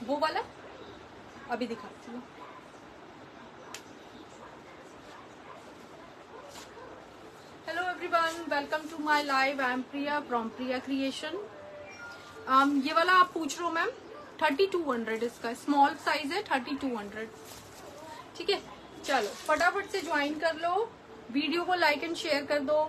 वो वाला अभी दिखाती हूँ। Hello everyone, welcome to my live. I am Priya from Priya creation. ये वाला आप पूछ रहे हो मैम, 3200 इसका स्मॉल साइज है, 3200। ठीक है, चलो फटाफट से ज्वाइन कर लो, वीडियो को लाइक एंड शेयर कर दो।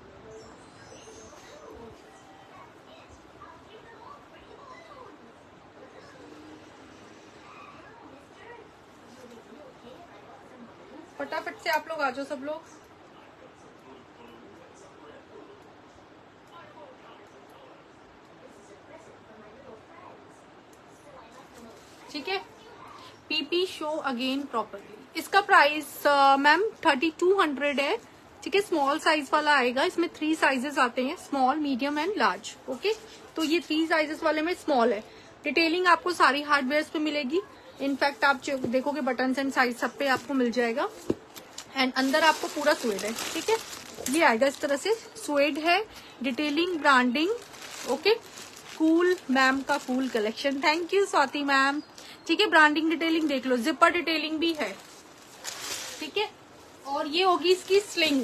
फटाफट से आप लोग आ जाओ सब लोग। ठीक है, पीपी शो अगेन प्रॉपरली। इसका प्राइस मैम 3200 है। ठीक है, स्मॉल साइज वाला आएगा। इसमें 3 साइजेस आते हैं, small, medium and large. Okay, तो ये 3 साइजेस वाले में स्मॉल है। डिटेलिंग आपको सारी हार्डवेयर पे मिलेगी। इनफैक्ट आप देखोगे बटन एंड साइज सब पे आपको मिल जाएगा। एंड अंदर आपको पूरा स्वेड है। ठीक है, ये आएगा इस तरह से, स्वेड है, detailing, branding. Okay, cool ma'am का cool collection. Thank you Swati ma'am. ठीक है, ब्रांडिंग डिटेलिंग देख लो, जिपर डिटेलिंग भी है। ठीक है, और ये होगी इसकी स्लिंग।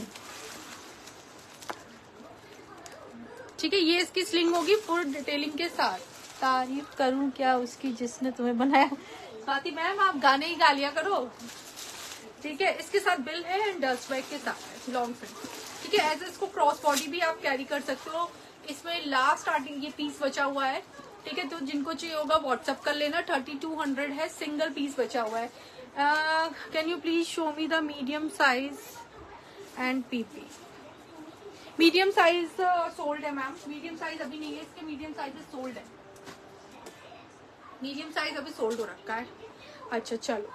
ठीक है, ये इसकी स्लिंग होगी फुल डिटेलिंग के साथ। तारीफ करूं क्या उसकी जिसने तुम्हें बनाया। स्वाति मैम आप गाने ही गा लिया करो। ठीक है, इसके साथ बिल है एंड डस्ट बैग के साथ लॉन्ग फ्रंट। ठीक है, ऐसे इसको क्रॉस बॉडी भी आप कैरी कर सकते हो। इसमें लास्ट स्टार्टिंग ये पीस बचा हुआ है। ठीक है, तो जिनको चाहिए होगा व्हाट्सअप कर लेना। 3200 है, सिंगल पीस बचा हुआ है। Can you please show me the medium size and PP. Medium size sold है मैम, मीडियम साइज अभी नहीं है, इसके मीडियम साइज सोल्ड है। मीडियम साइज अभी सोल्ड हो रखा है। अच्छा चलो,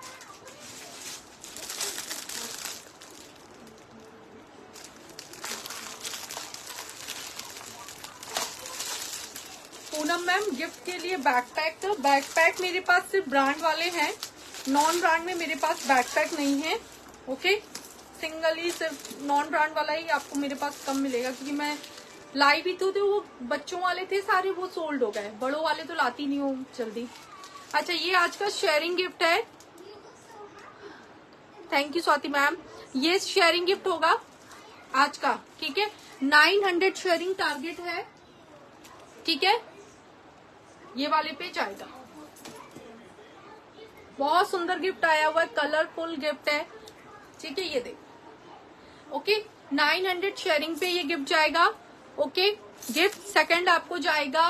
पूनम मैम गिफ्ट के लिए बैकपैक। तो बैकपैक मेरे पास सिर्फ ब्रांड वाले हैं, नॉन ब्रांड में मेरे पास बैकपैक नहीं है। ओके, सिंगल ही सिर्फ नॉन ब्रांड वाला ही आपको मेरे पास कम मिलेगा, क्योंकि मैं लाई भी तो वो बच्चों वाले थे सारे, वो सोल्ड हो गए। बड़ों वाले तो लाती नहीं हूँ जल्दी। अच्छा, ये आज का शेयरिंग गिफ्ट है। थैंक यू स्वाति मैम, ये शेयरिंग गिफ्ट होगा आज का। ठीक है, 900 शेयरिंग टारगेट है। ठीक है, ये वाले पे जाएगा। बहुत सुंदर गिफ्ट आया हुआ है, कलरफुल गिफ्ट है। ठीक है, ये देखो। ओके, 900 शेयरिंग पे ये गिफ्ट जाएगा। ओके, गिफ्ट सेकंड आपको जाएगा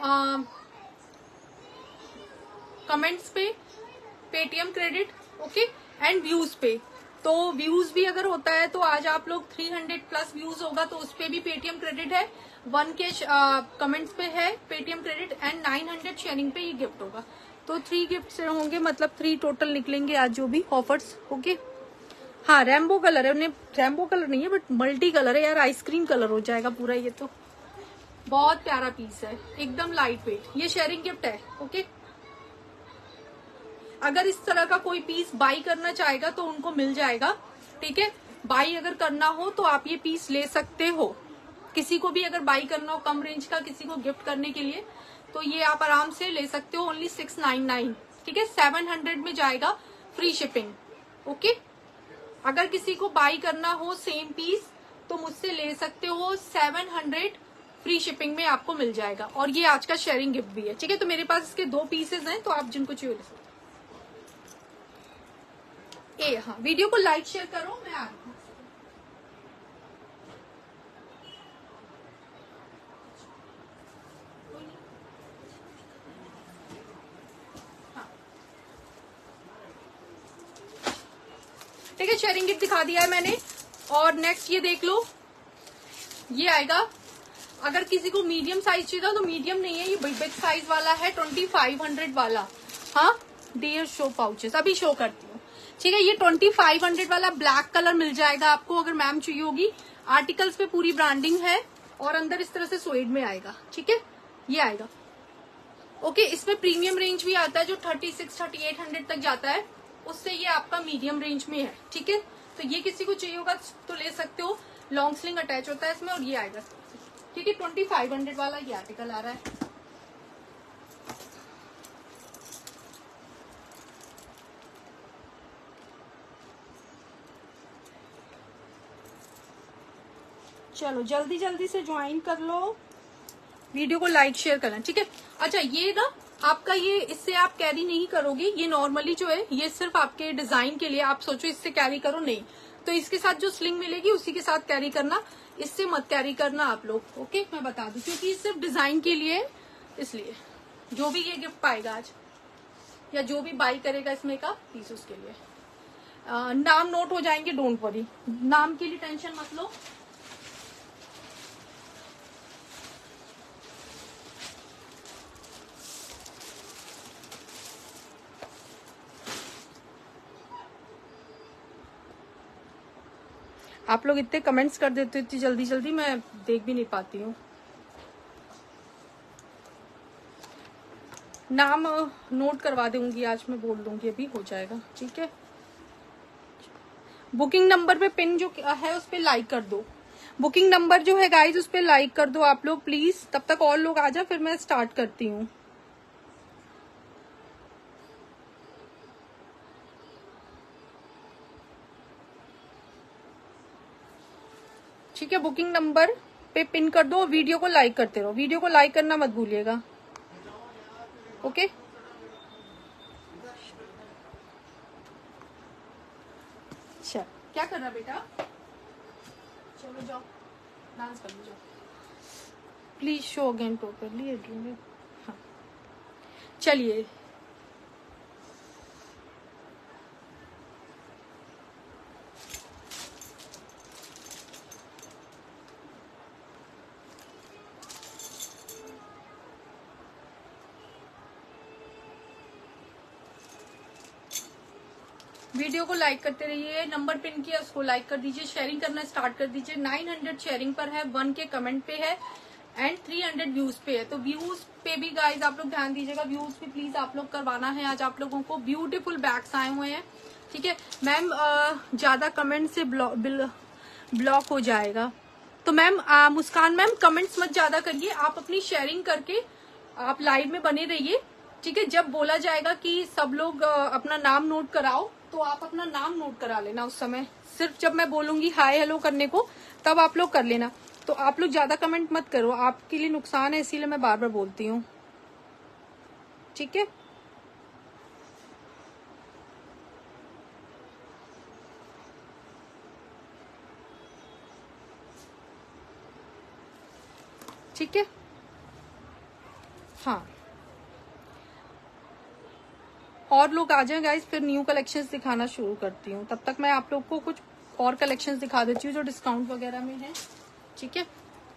कमेंट्स पे, Paytm credit. Okay, and views पे। तो व्यूज भी अगर होता है तो आज आप लोग 300 प्लस व्यूज होगा तो उस पे भी पेटीएम क्रेडिट है। 1K कमेंट्स पे है पेटीएम क्रेडिट एंड 900 शेयरिंग पे ये गिफ्ट होगा। तो 3 गिफ्ट होंगे, मतलब 3 टोटल निकलेंगे आज जो भी ऑफर्स। ओके, हाँ रैम्बो कलर है, उन्हें रैम्बो कलर नहीं है बट मल्टी कलर है यार, आइसक्रीम कलर हो जाएगा पूरा। ये तो बहुत प्यारा पीस है, एकदम लाइट वेट। ये शेयरिंग गिफ्ट है। ओके, अगर इस तरह का कोई पीस बाई करना चाहेगा तो उनको मिल जाएगा। ठीक है, बाई अगर करना हो तो आप ये पीस ले सकते हो। किसी को भी अगर बाई करना हो कम रेंज का किसी को गिफ्ट करने के लिए, तो ये आप आराम से ले सकते हो। ओनली 699। ठीक है, 700 में जाएगा, फ्री शिपिंग। ओके, अगर किसी को बाई करना हो सेम पीस तो मुझसे ले सकते हो, 700 फ्री शिपिंग में आपको मिल जाएगा। और ये आज का शेयरिंग गिफ्ट भी है। ठीक है, तो मेरे पास इसके 2 पीसेज हैं, तो आप जिनको चाहिए ले सकते हो। हाँ, वीडियो को लाइक शेयर करो, मैं आ रही हूँ। ठीक है, शेयरिंग गिफ्ट दिखा दिया है मैंने। और नेक्स्ट ये देख लो, ये आएगा। अगर किसी को मीडियम साइज चाहिए था तो मीडियम नहीं है, ये बिग साइज वाला है, 2500 वाला। हाँ, डियर शो पाउचेस अभी शो करती हूँ। ठीक है, ये 2500 वाला ब्लैक कलर मिल जाएगा आपको अगर मैम चाहिए होगी। आर्टिकल्स पे पूरी ब्रांडिंग है और अंदर इस तरह से स्वेड में आएगा। ठीक है, ये आएगा। ओके, इसमें प्रीमियम रेंज भी आता है जो 3600-3800 तक जाता है, उससे ये आपका मीडियम रेंज में है। ठीक है, तो ये किसी को चाहिए होगा तो ले सकते हो। लॉन्ग स्लिंग अटैच होता है इसमें और ये आएगा। ठीक है, 2500 वाला ये आर्टिकल आ रहा है। चलो जल्दी जल्दी से ज्वाइन कर लो, वीडियो को लाइक शेयर करना, ठीक है। अच्छा ये ना आपका ये इससे आप कैरी नहीं करोगे, ये नॉर्मली जो है ये सिर्फ आपके डिजाइन के लिए, आप सोचो इससे कैरी करो नहीं, तो इसके साथ जो स्लिंग मिलेगी उसी के साथ कैरी करना, इससे मत कैरी करना आप लोग, ओके। मैं बता दूं क्योंकि ये सिर्फ डिजाइन के लिए, इसलिए जो भी ये गिफ्ट पाएगा आज या जो भी बाई करेगा इसमें का पीस, उसके लिए नाम नोट हो जाएंगे, डोंट वरी, नाम के लिए टेंशन मत लो। आप लोग इतने कमेंट्स कर देते हो इतनी जल्दी जल्दी, मैं देख भी नहीं पाती हूँ। नाम नोट करवा दूंगी आज, मैं बोल दूंगी, अभी हो जाएगा, ठीक है। बुकिंग नंबर पे पिन जो है उस पे लाइक कर दो, बुकिंग नंबर जो है गाइज उस पे लाइक कर दो आप लोग प्लीज, तब तक और लोग आ जाए फिर मैं स्टार्ट करती हूँ। ठीक है, बुकिंग नंबर पे पिन कर दो, वीडियो को लाइक करते रहो, वीडियो को लाइक करना मत भूलिएगा, ओके। अच्छा क्या कर रहा बेटा, चलो जाओ डांस कर लो जाओ, प्लीज शो अगेन प्रॉपरली, हाँ चलिए। वीडियो को लाइक करते रहिए, नंबर पिन किया उसको लाइक कर दीजिए, शेयरिंग करना स्टार्ट कर दीजिए। 900 शेयरिंग पर है, 1 के कमेंट पे है एंड 300 व्यूज पे है, तो व्यूज पे भी गाइज आप लोग ध्यान दीजिएगा, व्यूज पे प्लीज आप लोग करवाना है। आज आप लोगों को ब्यूटीफुल बैग्स आए हुए हैं, ठीक है मैम। ज्यादा कमेंट से ब्लॉक हो जाएगा, तो मैम मुस्कान मैम कमेंट्स मत ज्यादा करिए, आप अपनी शेयरिंग करके आप लाइव में बने रहिए, ठीक है। जब बोला जाएगा कि सब लोग अपना नाम नोट कराओ, तो आप अपना नाम नोट करा लेना उस समय, सिर्फ जब मैं बोलूंगी हाय हेलो करने को तब आप लोग कर लेना। तो आप लोग ज्यादा कमेंट मत करो, आपके लिए नुकसान है, इसीलिए मैं बार बार बोलती हूँ, ठीक है। ठीक है हाँ, और लोग आ जाएं गाइस, फिर न्यू कलेक्शंस दिखाना शुरू करती हूँ, तब तक मैं आप लोग को कुछ और कलेक्शंस दिखा देती हूँ जो डिस्काउंट वगैरह में है, ठीक है।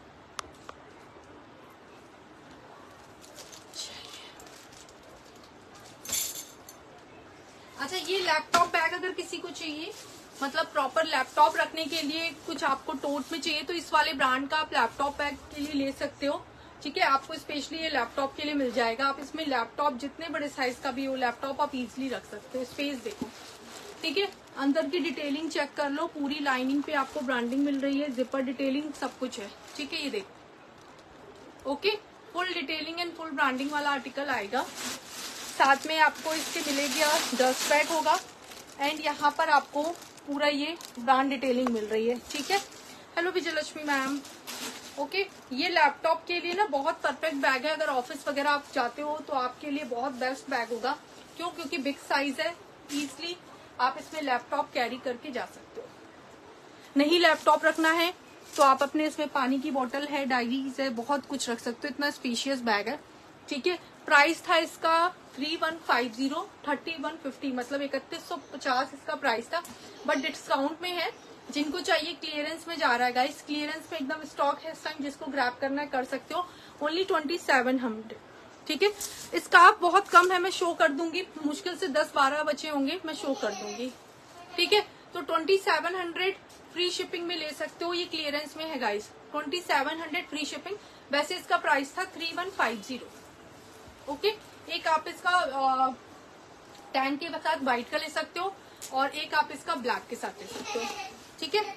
अच्छा ये लैपटॉप बैग अगर किसी को चाहिए, मतलब प्रॉपर लैपटॉप रखने के लिए कुछ आपको टोट में चाहिए, तो इस वाले ब्रांड का आप लैपटॉप बैग के लिए ले सकते हो, ठीक है। आपको स्पेशली ये लैपटॉप के लिए मिल जाएगा, आप इसमें लैपटॉप जितने बड़े साइज का भी हो लैपटॉप आप इजीली रख सकते हो। स्पेस देखो, ठीक है। अंदर की डिटेलिंग चेक कर लो, पूरी लाइनिंग पे आपको ब्रांडिंग मिल रही है, जिपर डिटेलिंग सब कुछ है, ठीक है। ये देखो, okay, full detailing and full branding वाला आर्टिकल आएगा। साथ में आपको इसके मिलेगी डस्ट बैग होगा एंड यहाँ पर आपको पूरा ये ब्रांड डिटेलिंग मिल रही है, ठीक है। Hello Vijayalakshmi ma'am, okay. ये लैपटॉप के लिए ना बहुत परफेक्ट बैग है, अगर ऑफिस वगैरह आप जाते हो तो आपके लिए बहुत बेस्ट बैग होगा। क्यों? क्योंकि बिग साइज है, इजली आप इसमें लैपटॉप कैरी करके जा सकते हो। नहीं लैपटॉप रखना है तो आप अपने इसमें पानी की बोतल है, डायरीज है, बहुत कुछ रख सकते हो, इतना स्पेशियस बैग है, ठीक है। प्राइस था इसका 3150, 3150 मतलब 3150 इसका प्राइस था, बट डिस्काउंट में है। जिनको चाहिए क्लियरेंस में जा रहा है गाइस, क्लियरेंस में एकदम स्टॉक है इस टाइम, जिसको ग्रैब करना है कर सकते हो, ओनली 2700, ठीक है। स्कार्फ बहुत कम है, मैं शो कर दूंगी, मुश्किल से 10-12 बचे होंगे, मैं शो कर दूंगी, ठीक है। तो 2700 फ्री शिपिंग में ले सकते हो, ये क्लियरेंस में है गाइस, 2700 फ्री शिपिंग। वैसे इसका प्राइस था 3150, ओके। एक आप इसका टैन के साथ व्हाइट का ले सकते हो और एक आप इसका ब्लैक के साथ ले सकते हो, ठीक है।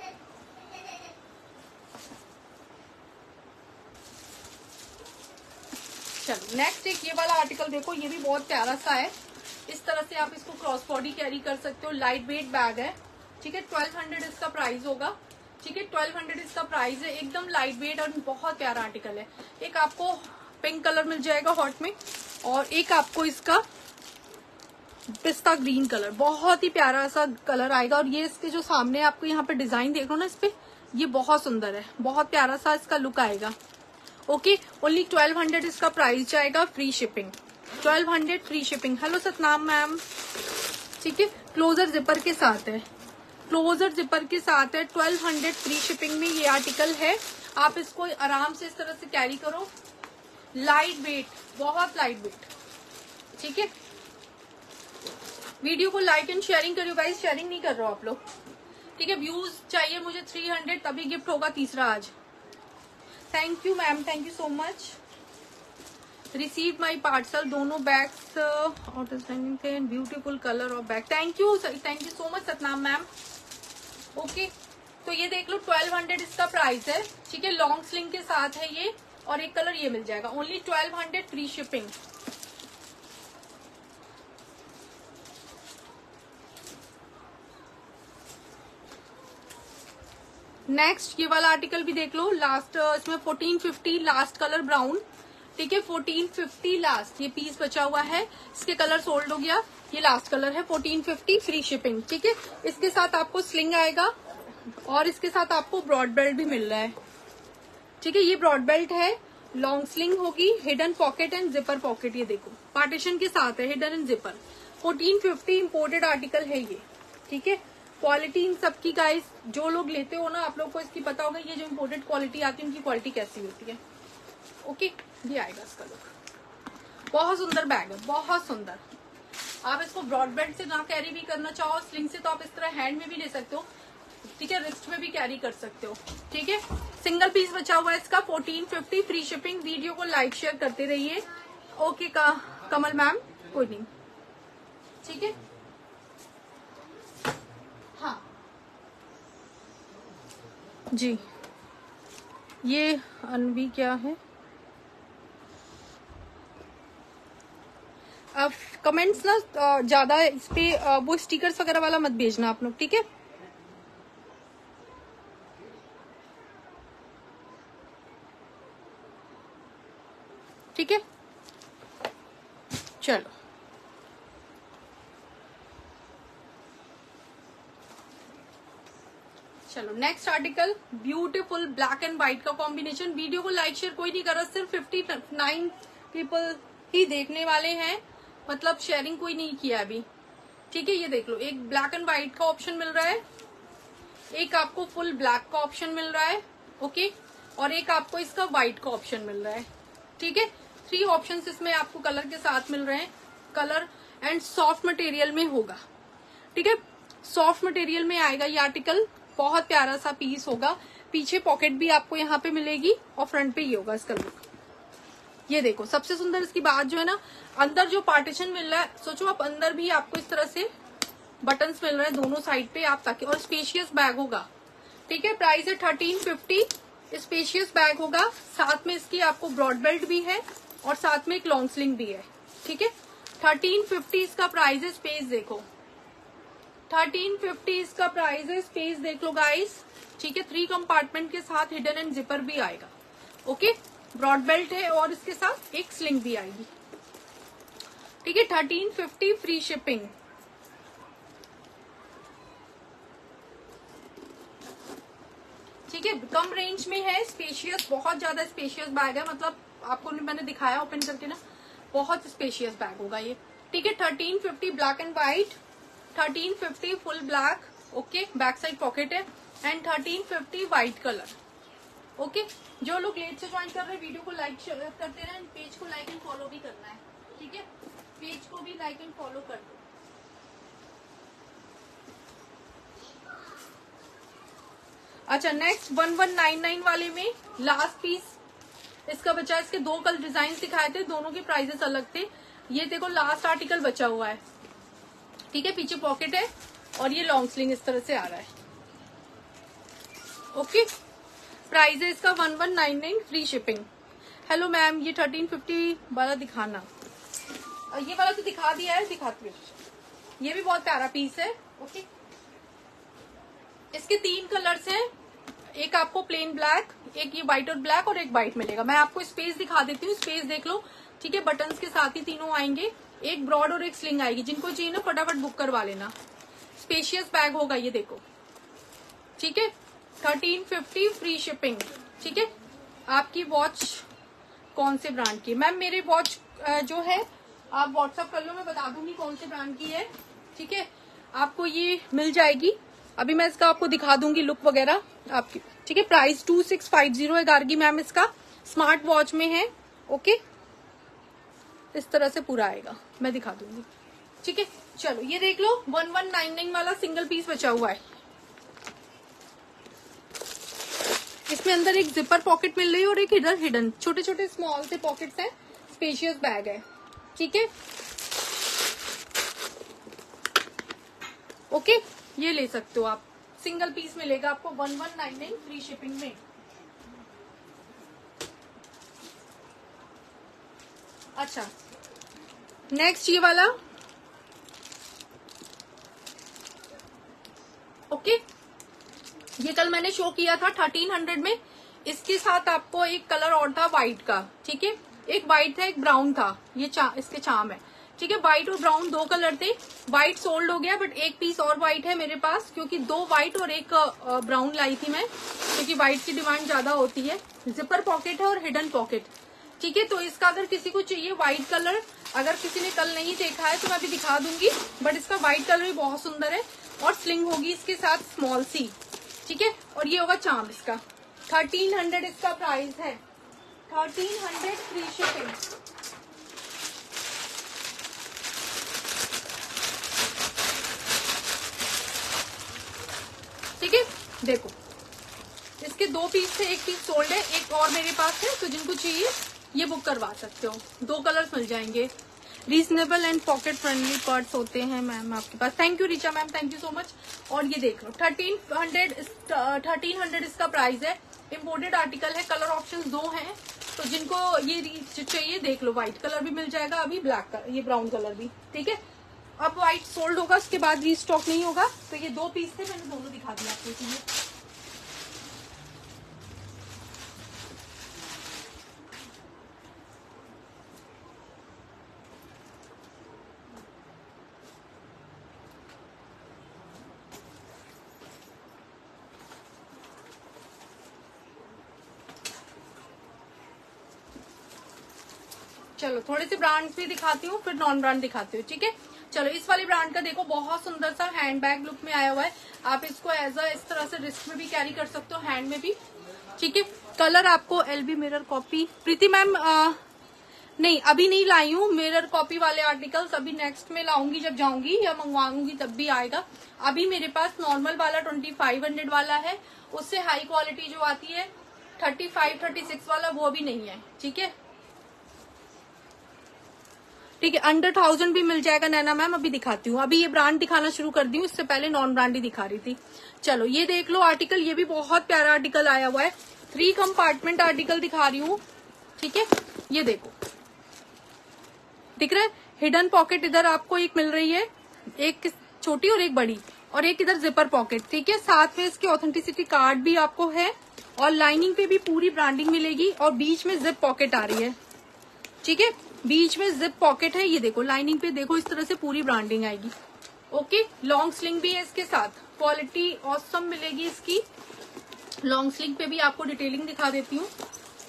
चलो नेक्स्ट एक ये वाला आर्टिकल देखो, ये भी बहुत प्यारा सा है, इस तरह से आप इसको क्रॉस बॉडी कैरी कर सकते हो, लाइट वेट बैग है, ठीक है। 1200 इसका प्राइस होगा, ठीक है 1200 इसका प्राइस है, एकदम लाइट वेट और बहुत प्यारा आर्टिकल है। एक आपको पिंक कलर मिल जाएगा हॉट में, और एक आपको इसका पिस्ता ग्रीन कलर, बहुत ही प्यारा सा कलर आएगा। और ये इसके जो सामने आपको यहाँ पे डिजाइन देख रहे हो ना, इस पे ये बहुत सुंदर है, बहुत प्यारा सा इसका लुक आएगा। ओके, ओनली 1200 इसका प्राइस जाएगा, free shipping, 1200 free shipping. Hello Satnam ma'am, ठीक है क्लोजर जिपर के साथ है, क्लोजर जिपर के साथ है, 1200 फ्री शिपिंग में ये आर्टिकल है। आप इसको आराम से इस तरह से कैरी करो, लाइट वेट, बहुत लाइट वेट, ठीक है। वीडियो को लाइक एंड शेयरिंग करियो गाइस, शेयरिंग नहीं कर रहे हो आप लोग, ठीक है। व्यूज चाहिए मुझे 300, तभी गिफ्ट होगा तीसरा आज। Thank you ma'am, thank you so much. Receive my parcel, दोनों बैग्स आउटस्टैंडिंग थे, beautiful colour of bag. Thank you so much Satnam ma'am. Okay, तो ये देख लो 1200 इसका प्राइस है, ठीक है। लॉन्ग स्लिंग के साथ है ये, और एक कलर ये मिल जाएगा, ओनली 1200 फ्री शिपिंग। नेक्स्ट ये वाला आर्टिकल भी देख लो, लास्ट इसमें 1450 लास्ट कलर ब्राउन, ठीक है 1450 लास्ट, ये पीस बचा हुआ है, इसके कलर सोल्ड हो गया, ये लास्ट कलर है 1450 फ्री शिपिंग, ठीक है। इसके साथ आपको स्लिंग आएगा और इसके साथ आपको ब्रॉड बेल्ट भी मिल रहा है, ठीक है। ये ब्रॉड बेल्ट है, लॉन्ग स्लिंग होगी, hidden pocket and zipper pocket, ये देखो पार्टीशन के साथ है, hidden and zipper. 1450 imported article है ये, ठीक है। क्वालिटी इन सबकी गाइस, जो लोग लेते हो ना, आप लोग को इसकी पता होगा, ये जो इम्पोर्टेड क्वालिटी आती है उनकी क्वालिटी कैसी होती है। ओके, ये आएगा इसका लुक, बहुत सुंदर बैग है, बहुत सुंदर। आप इसको ब्रॉड बेल्ट से ना कैरी भी करना चाहो, स्लिंग से तो आप इस तरह हैंड में भी ले सकते हो, ठीक है, रिस्ट में भी कैरी कर सकते हो, ठीक है। सिंगल पीस बचा हुआ है इसका, 1450 फ्री शिपिंग। वीडियो को लाइक शेयर करते रहिए। ओके कमल मैम, कोई नहीं, ठीक है। हाँ जी, ये अनवी क्या है, अब कमेंट्स ना ज्यादा इस पे वो स्टिकर्स वगैरह वाला मत भेजना आप लोग, ठीक है। ठीक है, चलो चलो next article, beautiful black and white का कॉम्बिनेशन। वीडियो को लाइक शेयर कोई नहीं कर रहा, सिर्फ 59 पीपल ही देखने वाले हैं, मतलब शेयरिंग कोई नहीं किया अभी, ठीक है। ये देख लो, एक ब्लैक एंड व्हाइट का ऑप्शन मिल रहा है, एक आपको फुल ब्लैक का ऑप्शन मिल रहा है, ओके, और एक आपको इसका व्हाइट का ऑप्शन मिल रहा है, ठीक है। 3 ऑप्शंस इसमें आपको कलर के साथ मिल रहे हैं। कलर एंड सॉफ्ट मटेरियल में होगा, ठीक है, सॉफ्ट मटेरियल में आएगा ये आर्टिकल, बहुत प्यारा सा पीस होगा। पीछे पॉकेट भी आपको यहाँ पे मिलेगी और फ्रंट पे ये होगा इसका लुक। ये देखो, सबसे सुंदर इसकी बात जो है ना, अंदर जो पार्टीशन मिल रहा है, सोचो आप अंदर भी आपको इस तरह से बटन्स मिल रहे हैं दोनों साइड पे आप ताकि, और स्पेशियस बैग होगा, ठीक है। प्राइस है 1350, स्पेशियस बैग होगा, साथ में इसकी आपको ब्रॉड बेल्ट भी है और साथ में एक लॉन्ग स्लिंग भी है, ठीक है। 1350 इसका प्राइस है। स्पेस देखो, 1350 इसका प्राइस है, स्पेस देख लो गाइस, ठीक है। 3 कंपार्टमेंट के साथ हिडन एंड जिपर भी आएगा, ओके, ब्रॉड बेल्ट है और इसके साथ एक स्लिंग भी आएगी, ठीक है। 1350 फ्री शिपिंग। ठीक है, कम रेंज में है, स्पेशियस, बहुत ज्यादा स्पेशियस बैग है, मतलब आपको मैंने दिखाया ओपन करके ना, बहुत स्पेशियस बैग होगा ये, ठीक है। 1350 black and white, 1350 full black, okay, back side pocket है, एंड 1350 व्हाइट कलर, ओके। जो लोग लेट से ज्वाइन कर रहे हैं, वीडियो को लाइक शेयर करते रहे, पेज को लाइक एंड फॉलो भी करना है, ठीक है, पेज को भी लाइक एंड फॉलो कर दो। अच्छा, नेक्स्ट 1199 वाले में लास्ट पीस इसका बचा, इसके 2 कल डिजाइन दिखाए थे, दोनों के प्राइजेस अलग थे। ये देखो लास्ट आर्टिकल बचा हुआ है, ठीक है, पीछे पॉकेट है और ये लॉन्ग स्लिंग इस तरह से आ रहा है, ओके। प्राइस है इसका 1199 फ्री शिपिंग। हेलो मैम, ये 1350 वाला दिखाना, ये वाला तो दिखा दिया है, दिखाती हूँ। ये भी बहुत प्यारा पीस है, ओके। इसके 3 कलर्स हैं, एक आपको प्लेन ब्लैक, एक ये व्हाइट और ब्लैक और एक व्हाइट मिलेगा। मैं आपको स्पेस दिखा देती हूँ, स्पेस देख लो, ठीक है। बटन्स के साथ ही तीनों आएंगे, एक ब्रॉड और एक स्लिंग आएगी। जिनको चाहिए ना फटाफट बुक करवा लेना। स्पेशियस बैग होगा ये देखो, ठीक है। 1350 फ्री शिपिंग, ठीक है। आपकी वॉच कौन से ब्रांड की? मैम मेरी वॉच जो है आप व्हाट्सअप कर लो, मैं बता दूंगी कौन से ब्रांड की है, ठीक है। आपको ये मिल जाएगी। अभी मैं इसका आपको दिखा दूंगी लुक वगैरह आपकी, ठीक है। प्राइस 2650 है गार्गी मैम इसका, स्मार्ट वॉच में है, ओके। इस तरह से पूरा आएगा, मैं दिखा दूंगी, ठीक है। चलो ये देख लो 1199 वाला सिंगल पीस बचा हुआ है। इसमें अंदर एक जिपर पॉकेट मिल रही है और एक इधर हिडन छोटे छोटे स्मॉल से पॉकेट्स हैं। स्पेशियस बैग है, ठीक है, ओके। ये ले सकते हो आप, सिंगल पीस मिलेगा आपको 1199 फ्री शिपिंग में। अच्छा नेक्स्ट ये वाला, ओके। ये कल मैंने शो किया था 1300 में। इसके साथ आपको एक कलर और था व्हाइट का, ठीक है। एक व्हाइट था एक ब्राउन था, ये इसके चार्म है, ठीक है। व्हाइट और ब्राउन दो कलर थे। व्हाइट सोल्ड हो गया, बट एक पीस और व्हाइट है मेरे पास, क्योंकि दो व्हाइट और एक ब्राउन लाई थी मैं, क्योंकि व्हाइट की डिमांड ज्यादा होती है। जिपर पॉकेट है और हिडन पॉकेट, ठीक है। तो इसका अगर किसी को चाहिए व्हाइट कलर, अगर किसी ने कल नहीं देखा है तो मैं अभी दिखा दूंगी, बट इसका व्हाइट कलर भी बहुत सुंदर है। और स्लिंग होगी इसके साथ स्मॉल सी, ठीक है। और ये होगा चार्म इसका। 1300 इसका प्राइस है, 1300 फ्री शिपिंग। ठीक है, देखो इसके दो पीस थे, एक पीस सोल्ड है, एक और मेरे पास है। तो जिनको चाहिए ये बुक करवा सकते हो, दो कलर्स मिल जाएंगे। Reasonable and pocket friendly purse होते हैं मैम आपके पास। Thank you Richa ma'am, thank you so much. और ये देख लो 1300 इसका प्राइस है। इम्पोर्टेड आर्टिकल है, कलर ऑप्शन दो हैं, तो जिनको ये चाहिए देख लो। व्हाइट कलर भी मिल जाएगा, अभी ब्लैक कलर, ये ब्राउन कलर भी, ठीक है। अब व्हाइट सोल्ड होगा, उसके बाद रीस्टॉक नहीं होगा। तो ये दो पीस थे, मैंने दोनों दिखा दिया आपको इसलिए। चलो थोड़े से ब्रांड्स भी दिखाती हूँ, फिर नॉन ब्रांड दिखाती हूँ, ठीक है। चलो इस वाले ब्रांड का देखो, बहुत सुंदर सा हैंड बैग लुक में आया हुआ है। आप इसको एज अ इस तरह से रिस्ट में भी कैरी कर सकते हो, हैंड में भी, ठीक है। कलर आपको LV mirror copy, Preeti ma'am नहीं अभी नहीं लाई हूँ मिरर कॉपी वाले आर्टिकल्स, अभी नेक्स्ट में लाऊंगी जब जाऊंगी या मंगवाऊंगी तब भी आएगा। अभी मेरे पास नॉर्मल वाला 2500 वाला है, उससे हाई क्वालिटी जो आती है 35-36 वाला वो भी नहीं है, ठीक है। ठीक है, अंडर 1000 भी मिल जाएगा नैना मैम। अभी दिखाती हूँ, अभी ये ब्रांड दिखाना शुरू कर दी हूँ, इससे पहले नॉन ब्रांड ही दिखा रही थी। चलो ये देख लो आर्टिकल, ये भी बहुत प्यारा आर्टिकल आया हुआ है। 3 कंपार्टमेंट आर्टिकल दिखा रही हूँ, ठीक है। ये देखो दिख रहा है, हिडन पॉकेट इधर आपको एक मिल रही है, एक छोटी और एक बड़ी, और एक इधर जिपर पॉकेट, ठीक है। साथ में इसके ऑथेंटिसिटी कार्ड भी आपको है, और लाइनिंग पे भी पूरी ब्रांडिंग मिलेगी, और बीच में जिप पॉकेट आ रही है, ठीक है। बीच में जिप पॉकेट है, ये देखो लाइनिंग पे देखो, इस तरह से पूरी ब्रांडिंग आएगी, ओके। लॉन्ग स्लिंग भी है इसके साथ, क्वालिटी ऑसम मिलेगी इसकी। लॉन्ग स्लिंग पे भी आपको डिटेलिंग दिखा देती हूँ,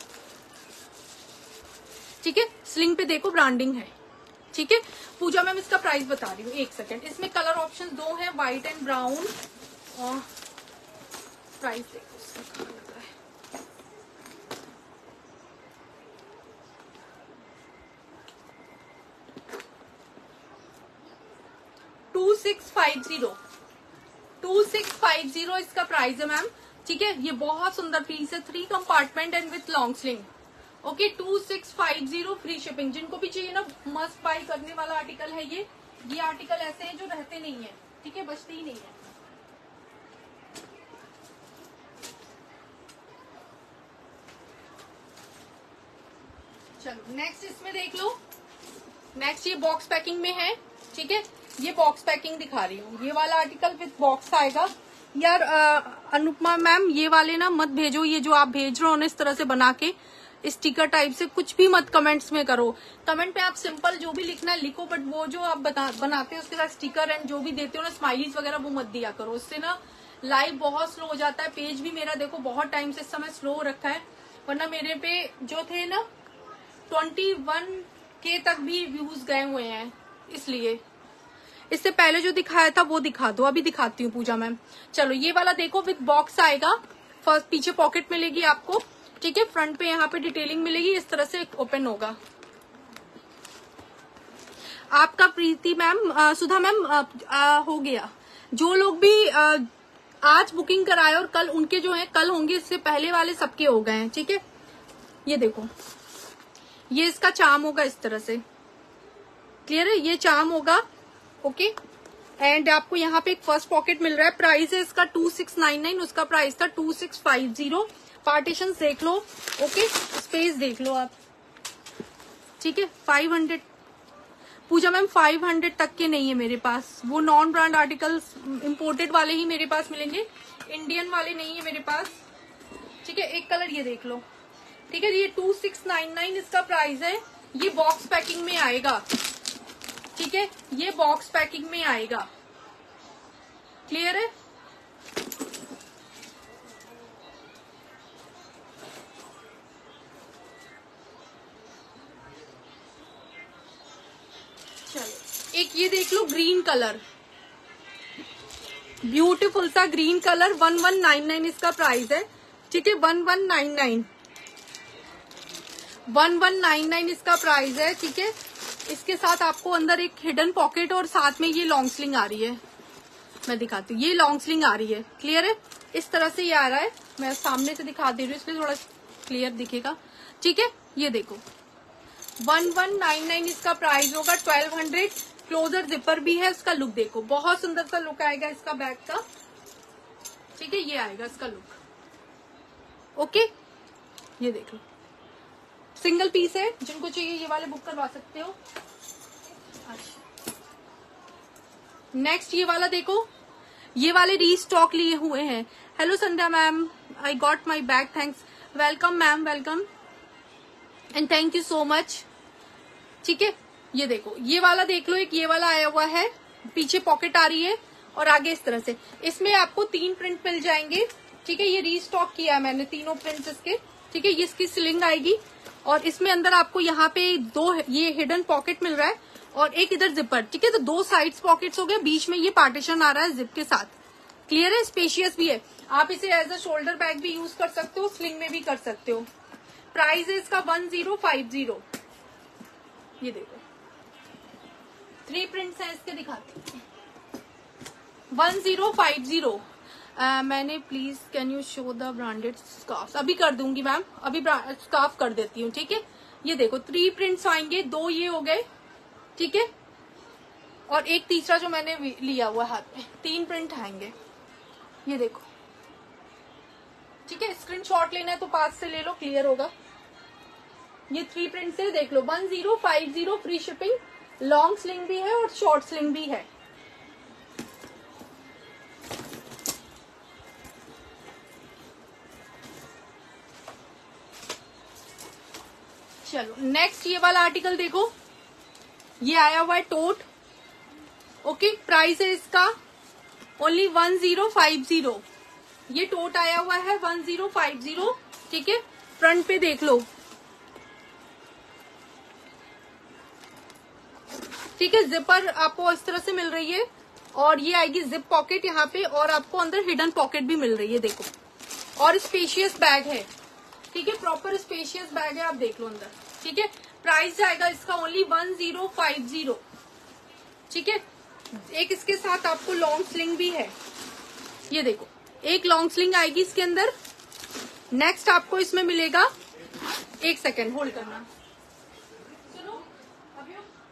ठीक है। स्लिंग पे देखो ब्रांडिंग है, ठीक है। पूजा मैम इसका प्राइस बता रही हूँ, एक सेकेंड। इसमें कलर ऑप्शन दो है, व्हाइट एंड ब्राउन। प्राइस देखो इसका कहाँ लगा है, 2650 इसका प्राइस है मैम, ठीक है। ये बहुत सुंदर पीस है, 3 compartment and with long sling, okay. 2650 free shipping. जिनको भी चाहिए ना, मस्ट बाय करने वाला आर्टिकल है ये आर्टिकल ऐसे हैं जो रहते नहीं है, ठीक है, बचते ही नहीं है। चलो नेक्स्ट इसमें देख लो, नेक्स्ट ये बॉक्स पैकिंग में है, ठीक है। ये बॉक्स पैकिंग दिखा रही हूँ, ये वाला आर्टिकल विथ बॉक्स आएगा। यार अनुपमा मैम ये वाले ना मत भेजो, ये जो आप भेज रहे हो ना इस तरह से बना के स्टिकर टाइप से, कुछ भी मत कमेंट्स में करो। कमेंट पे आप सिंपल जो भी लिखना है लिखो, बट वो जो आप बनाते हो उसके साथ स्टिकर एंड जो भी देते हो ना स्माइलीज वगैरह वो मत दिया करो। उससे ना लाइव बहुत स्लो हो जाता है। पेज भी मेरा देखो बहुत टाइम से इस समय स्लो रखा है, वरना मेरे पे जो थे ना 21K तक भी व्यूज गए हुए हैं। इसलिए इससे पहले जो दिखाया था वो दिखा दो, अभी दिखाती हूँ पूजा मैम। चलो ये वाला देखो, विद बॉक्स आएगा, फर्स्ट पीछे पॉकेट मिलेगी आपको, ठीक है। फ्रंट पे यहाँ पे डिटेलिंग मिलेगी, इस तरह से ओपन होगा। आपका प्रीति मैम, सुधा मैम हो गया। जो लोग भी आज बुकिंग कराए और कल उनके जो है कल होंगे, इससे पहले वाले सबके हो गए हैं, ठीक है। ये देखो, ये इसका चार्म होगा इस तरह से, क्लियर है, ये चार्म होगा, ओके। एंड आपको यहाँ पे एक फर्स्ट पॉकेट मिल रहा है। प्राइस है इसका 2699, उसका प्राइस था 2650। पार्टीशन देख लो, ओके, स्पेस देख लो आप, ठीक है। 500 पूजा मैम 500 तक के नहीं है मेरे पास, वो नॉन ब्रांड आर्टिकल्स इंपोर्टेड वाले ही मेरे पास मिलेंगे, इंडियन वाले नहीं है मेरे पास, ठीक है। एक कलर ये देख लो, ठीक है। ये 2699 इसका प्राइस है। ये बॉक्स पैकिंग में आएगा, ठीक है, ये बॉक्स पैकिंग में आएगा, क्लियर है। चलो एक ये देख लो, ग्रीन कलर, ब्यूटीफुल सा ग्रीन कलर, 1199 इसका प्राइस है, ठीक है। 1199 इसका प्राइस है, ठीक है। इसके साथ आपको अंदर एक हिडन पॉकेट और साथ में ये लॉन्ग स्लिंग आ रही है, मैं दिखाती हूँ, ये लॉन्ग स्लिंग आ रही है, क्लियर है। इस तरह से ये आ रहा है, मैं सामने से दिखा दे रही हूँ इसलिए थोड़ा क्लियर दिखेगा, ठीक है। ये देखो 1199 इसका प्राइस होगा, 1200। क्लोजर जिपर भी है, इसका लुक देखो, बहुत सुंदर सा लुक आएगा इसका बैग का, ठीक है। ये आएगा इसका लुक, ओके। ये देख लो, सिंगल पीस है, जिनको चाहिए ये वाले बुक करवा सकते हो। अच्छा, नेक्स्ट ये वाला देखो, ये वाले रीस्टॉक लिए हुए हैं। Hello Sandhya ma'am, I got my bag, thanks, welcome ma'am, welcome and thank you so much, ठीक है। ये देखो, ये वाला देख लो, एक ये वाला आया हुआ है, पीछे पॉकेट आ रही है और आगे इस तरह से, इसमें आपको 3 प्रिंट मिल जाएंगे, ठीक है। ये रीस्टॉक किया है मैंने, तीनों प्रिंट्स इसके, ठीक है। ये इसकी स्लिंग आएगी और इसमें अंदर आपको यहाँ पे 2 ये हिडन पॉकेट मिल रहा है और एक इधर जिपर, ठीक है। तो 2 साइड्स पॉकेट्स हो गए, बीच में ये पार्टीशन आ रहा है जिप के साथ, क्लियर है। स्पेशियस भी है, आप इसे एज अ शोल्डर बैग भी यूज कर सकते हो, स्लिंग में भी कर सकते हो। प्राइस है इसका 1050। ये देखो 3 प्रिंट्स हैं इसके, दिखाती हूँ। 1050। मैंने please can you show the branded scarf, अभी कर दूंगी मैम, अभी स्कार्फ कर देती हूँ, ठीक है। ये देखो 3 प्रिंट्स आएंगे, 2 ये हो गए, ठीक है, और एक तीसरा जो मैंने लिया हुआ हाथ में, 3 प्रिंट आएंगे। ये देखो, ठीक है। स्क्रीनशॉट लेना है तो पास से ले लो, क्लियर होगा। ये 3 प्रिंट से देख लो, 1050, फ्री शिपिंग, लॉन्ग स्लिंग भी है और शॉर्ट स्लिंग भी है। चलो नेक्स्ट ये वाला आर्टिकल देखो, ये आया हुआ है टोट, ओके। प्राइस है इसका ओनली 1050। ये टोट आया हुआ है 1050, ठीक है। फ्रंट पे देख लो, ठीक है। जिपर आपको इस तरह से मिल रही है और ये आएगी जिप पॉकेट यहाँ पे, और आपको अंदर हिडन पॉकेट भी मिल रही है, देखो। और स्पेशियस बैग है, ठीक है, प्रॉपर स्पेशियस बैग है, आप देख लो अंदर, ठीक है। प्राइस आएगा इसका ओनली 1050, ठीक है। एक इसके साथ आपको लॉन्ग स्लिंग भी है, ये देखो, एक लॉन्ग स्लिंग आएगी इसके अंदर। नेक्स्ट आपको इसमें मिलेगा, एक सेकेंड होल्ड करना, सुनो अभी,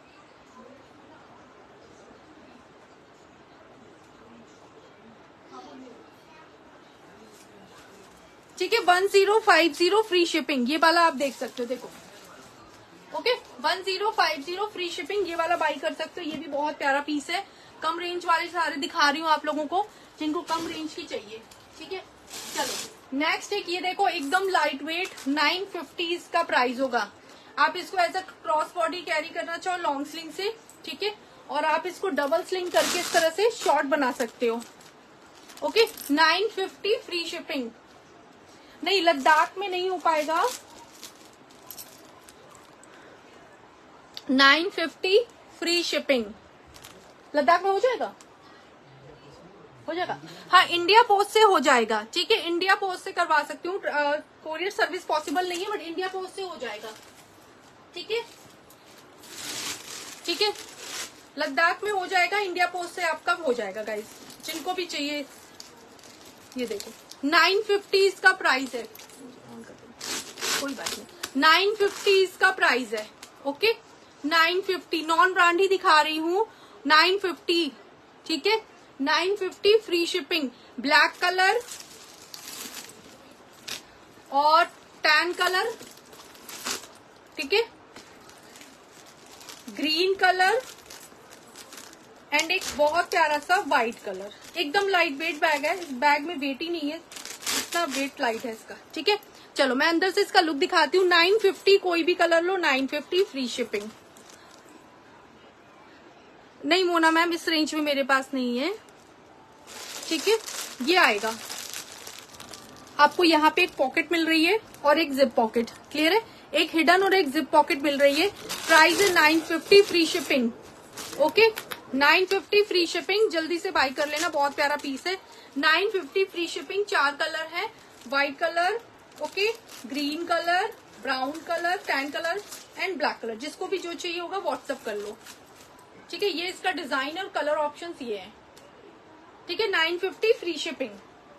ठीक है। 1050 फ्री शिपिंग, ये वाला आप देख सकते हो, देखो, ओके। 1050 फ्री शिपिंग, ये वाला बाई कर सकते हो, ये भी बहुत प्यारा पीस है। कम रेंज वाले सारे दिखा रही हूँ आप लोगों को, जिनको कम रेंज की चाहिए। ठीक है, चलो नेक्स्ट एक ये देखो, एकदम लाइट वेट 950 इसका प्राइस होगा। आप इसको as a cross body carry करना चाहो लॉन्ग स्लिंग से, ठीक है, और आप इसको डबल स्लिंग करके इस तरह से शॉर्ट बना सकते हो। Okay, 950 free shipping. नहीं, लद्दाख में नहीं हो पाएगा। 950 फ्री शिपिंग लद्दाख में हो जाएगा, हो जाएगा। हाँ, इंडिया पोस्ट से हो जाएगा। ठीक है, इंडिया पोस्ट से करवा सकती हूँ, कोरियर सर्विस पॉसिबल नहीं है, बट इंडिया पोस्ट से हो जाएगा। ठीक है, ठीक है, लद्दाख में हो जाएगा, इंडिया पोस्ट से आपका हो जाएगा गाइस, जिनको भी चाहिए। ये देखो 950 इसका प्राइस है, कोई बात नहीं, 950 इसका प्राइस है। ओके, 950 नॉन ब्रांड ही दिखा रही हूँ, 950। ठीक है, 950 फ्री शिपिंग। ब्लैक कलर और टैन कलर, ठीक है, ग्रीन कलर एंड एक बहुत प्यारा सा व्हाइट कलर। एकदम लाइट वेट बैग है, इस बैग में वेट ही नहीं है, इतना वेट लाइट है इसका। ठीक है, चलो मैं अंदर से इसका लुक दिखाती हूँ। 950 कोई भी कलर लो, 950 फ्री शिपिंग। नहीं मोना मैम, इस रेंज में मेरे पास नहीं है। ठीक है, ये आएगा आपको, यहाँ पे एक पॉकेट मिल रही है और एक जिप पॉकेट, क्लियर है, एक हिडन और एक जिप पॉकेट मिल रही है। प्राइस है 950 free shipping. Okay, 950 free shipping, जल्दी से बाय कर लेना, बहुत प्यारा पीस है। 950 फ्री शिपिंग। 4 कलर है, white colour, okay, green colour, brown colour, tan colour and black colour. जिसको भी जो चाहिए होगा व्हाट्सएप कर लो। ठीक है, ये इसका डिजाइन और कलर ऑप्शंस ये है। ठीक है, 950 फ्री शिपिंग।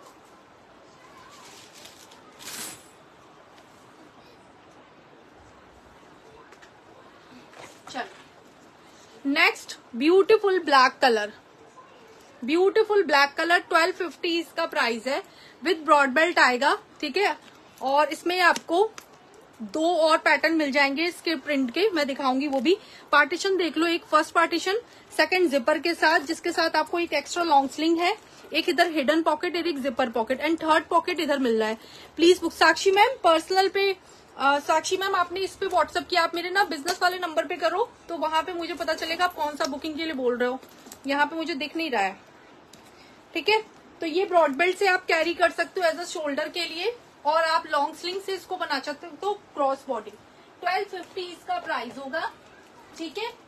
चलो next, beautiful black colour, beautiful black colour 1250 इसका प्राइस है, विद ब्रॉड बेल्ट आएगा। ठीक है, और इसमें आपको 2 और पैटर्न मिल जाएंगे इसके प्रिंट के, मैं दिखाऊंगी वो भी। पार्टीशन देख लो, एक फर्स्ट पार्टीशन, सेकंड जिपर के साथ, जिसके साथ आपको एक एक्स्ट्रा लॉन्ग स्लिंग है, एक इधर हिडन पॉकेट और एक zipper pocket and third pocket इधर मिल रहा है। Please book Sakshi ma'am personal पे, साक्षी मैम आपने इस पे व्हाट्सअप किया, आप मेरे ना बिजनेस वाले नंबर पे करो, तो वहां पे मुझे पता चलेगा आप कौन सा बुकिंग के लिए बोल रहे हो। यहाँ पे मुझे दिख नहीं रहा है। ठीक है, तो ये ब्रॉड बेल्ट से आप कैरी कर सकते हो एज अ शोल्डर के लिए, और आप लॉन्ग स्लिंग से इसको बना सकते हो तो क्रॉस बॉडी। 1250 इसका प्राइस होगा। ठीक है,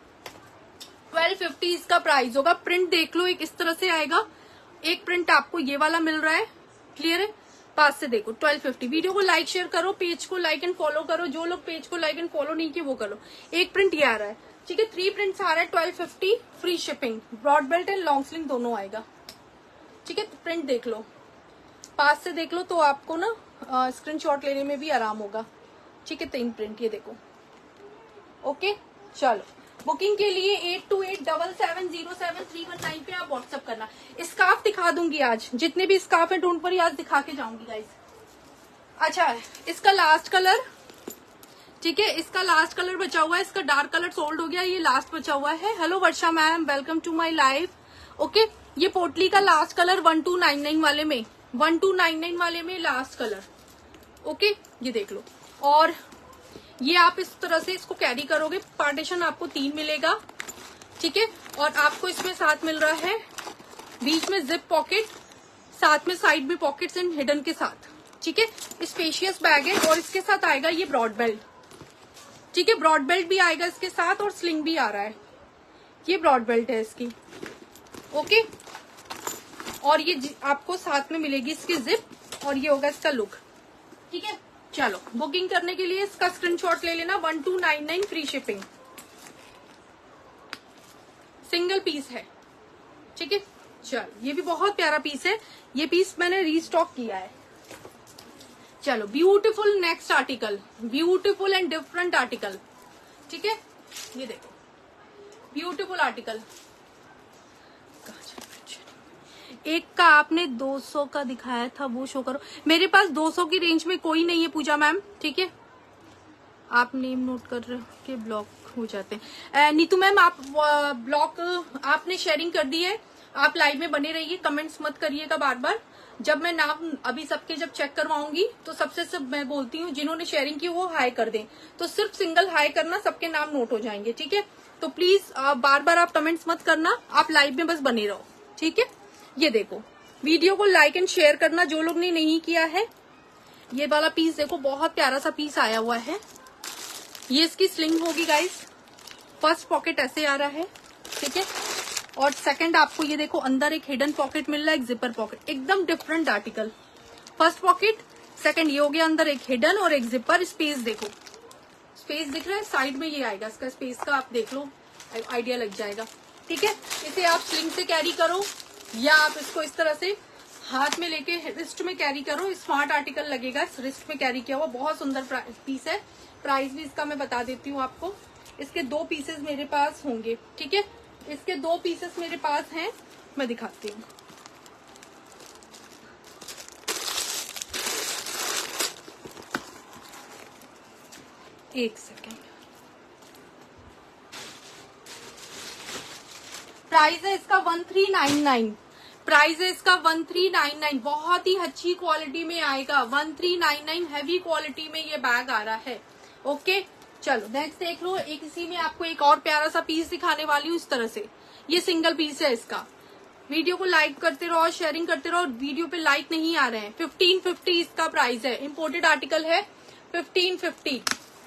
1250 इसका प्राइस होगा। प्रिंट देख लो, एक इस तरह से आएगा, एक प्रिंट आपको ये वाला मिल रहा है, क्लियर है, पास से देखो। 1250। वीडियो को लाइक शेयर करो, पेज को लाइक एंड फॉलो करो, जो लोग पेज को लाइक एंड फॉलो नहीं किए वो करो। एक प्रिंट ये आ रहा है, ठीक है, 3 प्रिंट्स आ रहा है, 1250 free shipping. Broad belt and long sling दोनों आएगा। ठीक है, प्रिंट देख लो, पास से देख लो, तो आपको ना स्क्रीनशॉट लेने में भी आराम होगा। ठीक है, 3 प्रिंट ये देखो। ओके, चलो बुकिंग के लिए 8287707319 पे आप व्हाट्सअप करना। स्कार्फ दिखा दूंगी आज, जितने भी स्कार्फ है ढूंढ पर आज दिखा के जाऊंगी गाइस। अच्छा, इसका लास्ट कलर, ठीक है, इसका लास्ट कलर बचा हुआ है, इसका डार्क कलर सोल्ड हो गया, ये लास्ट बचा हुआ है। Hello Varsha ma'am, welcome to my live. Okay, ये पोटली का लास्ट कलर 1299 वाले में, 1299 वाले में लास्ट कलर। ओके, ये देख लो, और ये आप इस तरह से इसको कैरी करोगे। पार्टीशन आपको 3 मिलेगा। ठीक है, और आपको इसमें साथ मिल रहा है बीच में जिप पॉकेट, साथ में साइड में पॉकेट्स एंड हिडन के साथ। ठीक है, स्पेशियस बैग है, और इसके साथ आएगा ये ब्रॉड बेल्ट। ठीक है, ब्रॉड बेल्ट भी आएगा इसके साथ और स्लिंग भी आ रहा है, ये ब्रॉड बेल्ट है इसकी। ओके, और ये आपको साथ में मिलेगी इसकी जिप, और ये होगा इसका लुक। ठीक है, चलो बुकिंग करने के लिए इसका स्क्रीनशॉट ले लेना, 1299 फ्री शिपिंग, सिंगल पीस है। ठीक है, चलो ये भी बहुत प्यारा पीस है, ये पीस मैंने रीस्टॉक किया है। चलो beautiful next article, beautiful and different article. ठीक है, ये देखो ब्यूटीफुल आर्टिकल। एक का आपने 200 का दिखाया था, वो शो करो। मेरे पास 200 की रेंज में कोई नहीं है पूजा मैम। ठीक है, आप नेम नोट कर रहे हो कि ब्लॉक हो जाते हैं। नीतू मैम, आप ब्लॉक आपने शेयरिंग कर दी है, आप लाइव में बने रहिए, कमेंट्स मत करिएगा बार बार। जब मैं नाम अभी सबके जब चेक करवाऊंगी तो सबसे सब मैं बोलती हूँ जिन्होंने शेयरिंग की वो हाई कर दें, तो सिर्फ सिंगल हाई करना, सबके नाम नोट हो जाएंगे, ठीक है। तो प्लीज बार बार आप कमेंट्स मत करना, आप लाइव में बस बने रहो, ठीक है। ये देखो, वीडियो को लाइक एंड शेयर करना जो लोग ने नहीं किया है। ये वाला पीस देखो, बहुत प्यारा सा पीस आया हुआ है। ये इसकी स्लिंग होगी गाइस, फर्स्ट पॉकेट ऐसे आ रहा है, ठीक है। और सेकंड आपको ये देखो अंदर एक हिडन पॉकेट मिल रहा है, एक जिपर पॉकेट, एकदम different article. First pocket, second ये हो गया, अंदर एक हिडन और एक जिपर। स्पेस देखो, स्पेस दिख रहा है, साइड में ये आएगा इसका स्पेस का, आप देख लो आइडिया लग जाएगा, ठीक है। इसे आप स्लिंग से कैरी करो या आप इसको इस तरह से हाथ में लेके रिस्ट में कैरी करो, स्मार्ट आर्टिकल लगेगा। रिस्ट में कैरी किया हुआ बहुत सुंदर पीस है। प्राइस भी इसका मैं बता देती हूँ आपको। इसके 2 पीसेस मेरे पास होंगे, ठीक है। इसके 2 पीसेस मेरे पास हैं, मैं दिखाती हूँ। एक सेकेंड। प्राइस है इसका 1399, प्राइस है इसका 1399, बहुत ही अच्छी क्वालिटी में आएगा। 1399 हैवी क्वालिटी में ये बैग आ रहा है, ओके। चलो नेक्स्ट देख लो। एक इसी में आपको एक और प्यारा सा पीस दिखाने वाली हूँ इस तरह से। ये सिंगल पीस है इसका। वीडियो को लाइक करते रहो, शेयरिंग करते रहो। वीडियो पे लाइक नहीं आ रहे हैं। 1550 इसका प्राइस है, इम्पोर्टेड आर्टिकल है, 1550।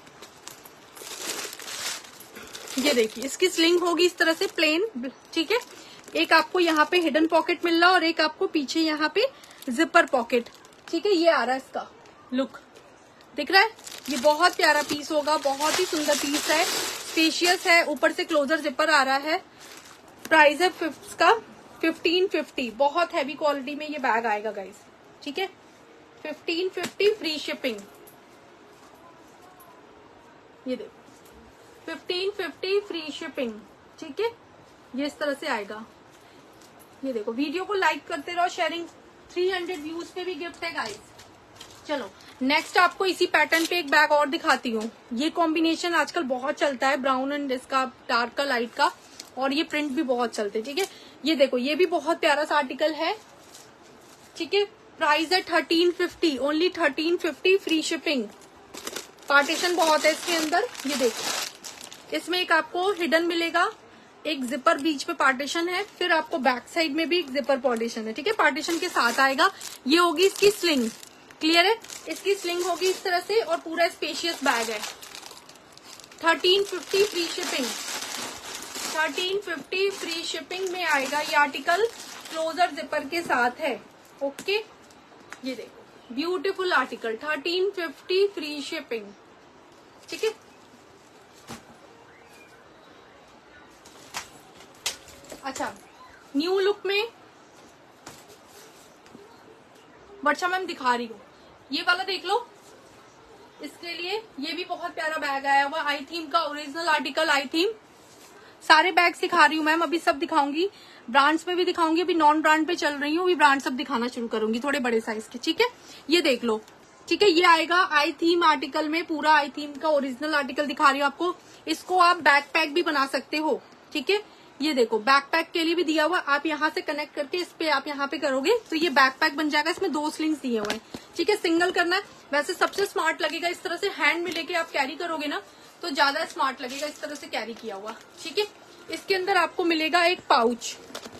ये देखिए, इसकी स्लिंग होगी इस तरह से प्लेन, ठीक है। एक आपको यहाँ पे हिडन पॉकेट मिल रहा है और एक आपको पीछे यहाँ पे जिपर पॉकेट, ठीक है। ये आ रहा है इसका लुक, दिख रहा है। ये बहुत प्यारा पीस होगा, बहुत ही सुंदर पीस है, स्पेशियस है, ऊपर से क्लोजर जिपर आ रहा है। प्राइस है इसका 1550, बहुत हैवी क्वालिटी में ये बैग आएगा गाइस, ठीक है। 1550 फ्री शिपिंग। ये देखो 1550 फ्री शिपिंग, ठीक है। ये इस तरह से आएगा। ये देखो, वीडियो को लाइक करते रहो, शेयरिंग। 300 व्यूज पे भी गिफ्ट है गाइस। चलो नेक्स्ट आपको इसी पैटर्न पे एक बैग और दिखाती हूँ। ये कॉम्बिनेशन आजकल बहुत चलता है, ब्राउन एंड इसका डार्क का लाइट का, और ये प्रिंट भी बहुत चलते हैं, ठीक है। ये देखो, ये भी बहुत प्यारा सा आर्टिकल है, ठीक है। प्राइस है 1350, ओनली 1350 फ्री शिपिंग। पार्टीशन बहुत है इसके अंदर। ये देखो, इसमें एक आपको हिडन मिलेगा, एक जिपर बीच में पार्टीशन है, फिर आपको बैक साइड में भी एक जिपर पार्टीशन है, ठीक है। पार्टीशन के साथ आएगा। ये होगी इसकी स्लिंग, क्लियर है। इसकी स्लिंग होगी इस तरह से और पूरा स्पेशियस बैग है। 1350 फ्री शिपिंग, 1350 फ्री शिपिंग में आएगा ये आर्टिकल, क्लोजर जिपर के साथ है, ओके। ये देखो, ब्यूटीफुल आर्टिकल, 1350 फ्री शिपिंग, ठीक है। अच्छा, न्यू लुक में वर्षा मैम दिखा रही हूँ, ये वाला देख लो। इसके लिए ये भी बहुत प्यारा बैग आया हुआ, आई थीम का ओरिजिनल आर्टिकल, आई थीम। सारे बैग सिखा रही हूँ मैम, अभी सब दिखाऊंगी, ब्रांड्स में भी दिखाऊंगी। अभी नॉन ब्रांड पे चल रही हूँ, अभी ब्रांड सब दिखाना शुरू करूंगी, थोड़े बड़े साइज के, ठीक है। ये देख लो, ठीक है। ये आएगा आई थीम आर्टिकल में, पूरा आई थीम का ओरिजिनल आर्टिकल दिखा रही हूँ आपको। इसको आप बैक पैक भी बना सकते हो, ठीक है। ये देखो, बैक पैक के लिए भी दिया हुआ, आप यहाँ से कनेक्ट करके इस पे आप यहाँ पे करोगे तो ये बैक पैक बन जाएगा। इसमें 2 स्लिंग्स दिए हुए हैं, ठीक है। सिंगल करना है, वैसे सबसे स्मार्ट लगेगा इस तरह से हैंड में लेके आप कैरी करोगे ना तो ज्यादा स्मार्ट लगेगा इस तरह से कैरी किया हुआ, ठीक है। इसके अंदर आपको मिलेगा एक पाउच,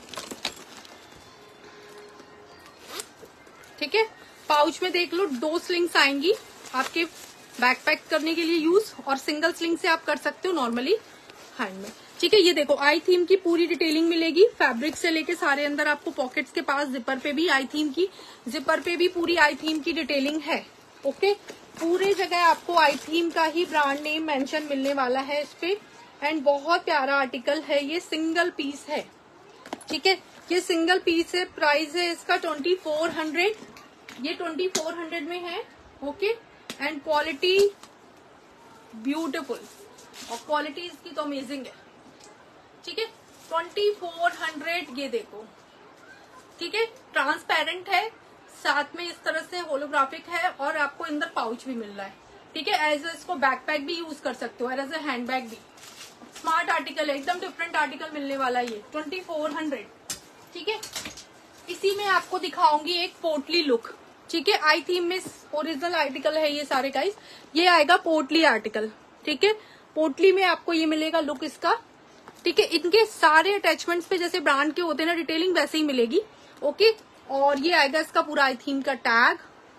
ठीक है। पाउच में देख लो 2 स्लिंग्स आएंगी आपके बैक पैक करने के लिए यूज, और सिंगल स्लिंग से आप कर सकते हो नॉर्मली हैंड में, ठीक है। ये देखो, आई थीम की पूरी डिटेलिंग मिलेगी, फैब्रिक से लेके सारे अंदर आपको पॉकेट्स के पास, जिपर पे भी आई थीम की, जिपर पे भी पूरी आई थीम की डिटेलिंग है, ओके। पूरे जगह आपको आई थीम का ही ब्रांड नेम मेंशन मिलने वाला है इस पे। एंड बहुत प्यारा आर्टिकल है, ये सिंगल पीस है, ठीक है। ये सिंगल पीस है, प्राइस है इसका 2400, ये 2400 में है, ओके। एंड क्वालिटी ब्यूटीफुल, और क्वालिटी इसकी तो अमेजिंग है, ठीक है। 2400, ये देखो, ठीक है। ट्रांसपेरेंट है, साथ में इस तरह से होलोग्राफिक है, और आपको अंदर पाउच भी मिल रहा है, ठीक है। एज इसको बैकपैक भी यूज कर सकते हो, एज ए हैंड बैग भी। स्मार्ट आर्टिकल है, एकदम डिफरेंट आर्टिकल मिलने वाला है ये, 2400, ठीक है। इसी में आपको दिखाऊंगी एक पोटली लुक, ठीक है। आई थीम में ओरिजिनल आर्टिकल है ये सारे गाइस। ये आएगा पोटली आर्टिकल, ठीक है। पोटली में आपको ये मिलेगा लुक इसका, ठीक है। इनके सारे अटैचमेंट्स पे जैसे ब्रांड के होते हैं ना डिटेलिंग, वैसे ही मिलेगी, ओके। और ये आएगा इसका पूरा आई थीम का टैग,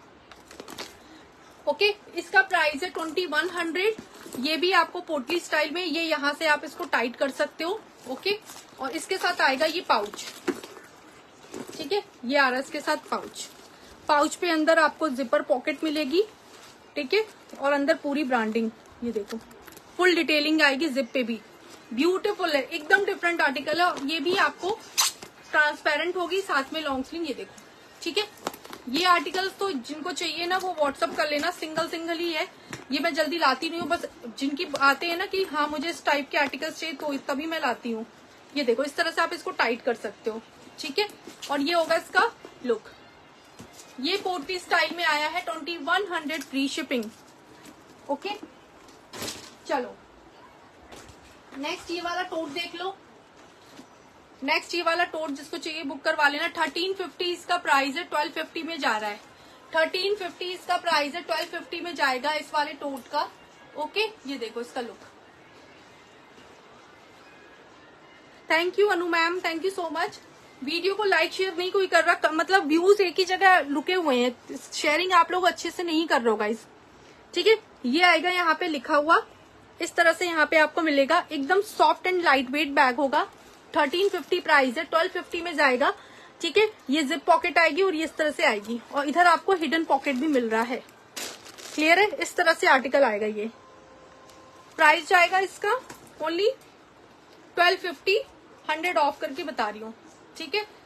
ओके। इसका प्राइस है 2100। ये भी आपको पोटली स्टाइल में, ये यहाँ से आप इसको टाइट कर सकते हो, ओके। और इसके साथ आएगा ये पाउच, ठीक है। ये आ रहा है इसके साथ पाउच। पाउच पे अंदर आपको जिपर पॉकेट मिलेगी, ठीक है। और अंदर पूरी ब्रांडिंग, ये देखो फुल डिटेलिंग आएगी जिप पे भी। ब्यूटीफुल है, एकदम डिफरेंट आर्टिकल है। ये भी आपको ट्रांसपेरेंट होगी, साथ में लॉन्ग स्लीव, ये देखो, ठीक है। ये आर्टिकल्स तो जिनको चाहिए ना वो व्हाट्सअप कर लेना, सिंगल सिंगल ही है। ये मैं जल्दी लाती नहीं हूँ, बस जिनकी आते हैं ना कि हाँ मुझे इस टाइप के आर्टिकल्स चाहिए तो तभी मैं लाती हूँ। ये देखो इस तरह से आप इसको टाइट कर सकते हो, ठीक है। और ये होगा इसका लुक। ये पोटली स्टाइल में आया है 2100 फ्री शिपिंग, ओके। चलो नेक्स्ट ये वाला टोट देख लो। नेक्स्ट ये वाला टोट जिसको चाहिए बुक करवा लेना। 1350 इसका प्राइस है, 1250 में जा रहा है। 1350 इसका प्राइस है, 1250 में जाएगा इस वाले टोट का, ओके। ये देखो इसका look. Thank you Anu ma'am, thank you so much. Video को लाइक शेयर नहीं कोई कर रहा, मतलब व्यूज एक ही जगह रुके हुए हैं, शेयरिंग आप लोग अच्छे से नहीं कर रहे हो गाइस, ठीक है। ये आएगा यहाँ पे लिखा हुआ इस तरह से, यहाँ पे आपको मिलेगा। एकदम soft and light weight bag होगा। 1350 प्राइस है, 1250 में जाएगा, ठीक है। ये जिप पॉकेट आएगी और ये इस तरह से आएगी, और इधर आपको हिडन पॉकेट भी मिल रहा है, क्लियर है। इस तरह से आर्टिकल आएगा। ये प्राइस जाएगा इसका ओनली 1250, 100 ऑफ करके बता रही हूँ, ठीक है।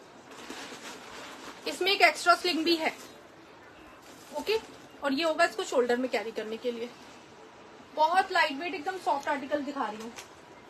इसमें एक एक्स्ट्रा स्लिंग भी है, ओके। और ये होगा इसको शोल्डर में कैरी करने के लिए। बहुत लाइट वेट एकदम सॉफ्ट आर्टिकल दिखा रही हूँ।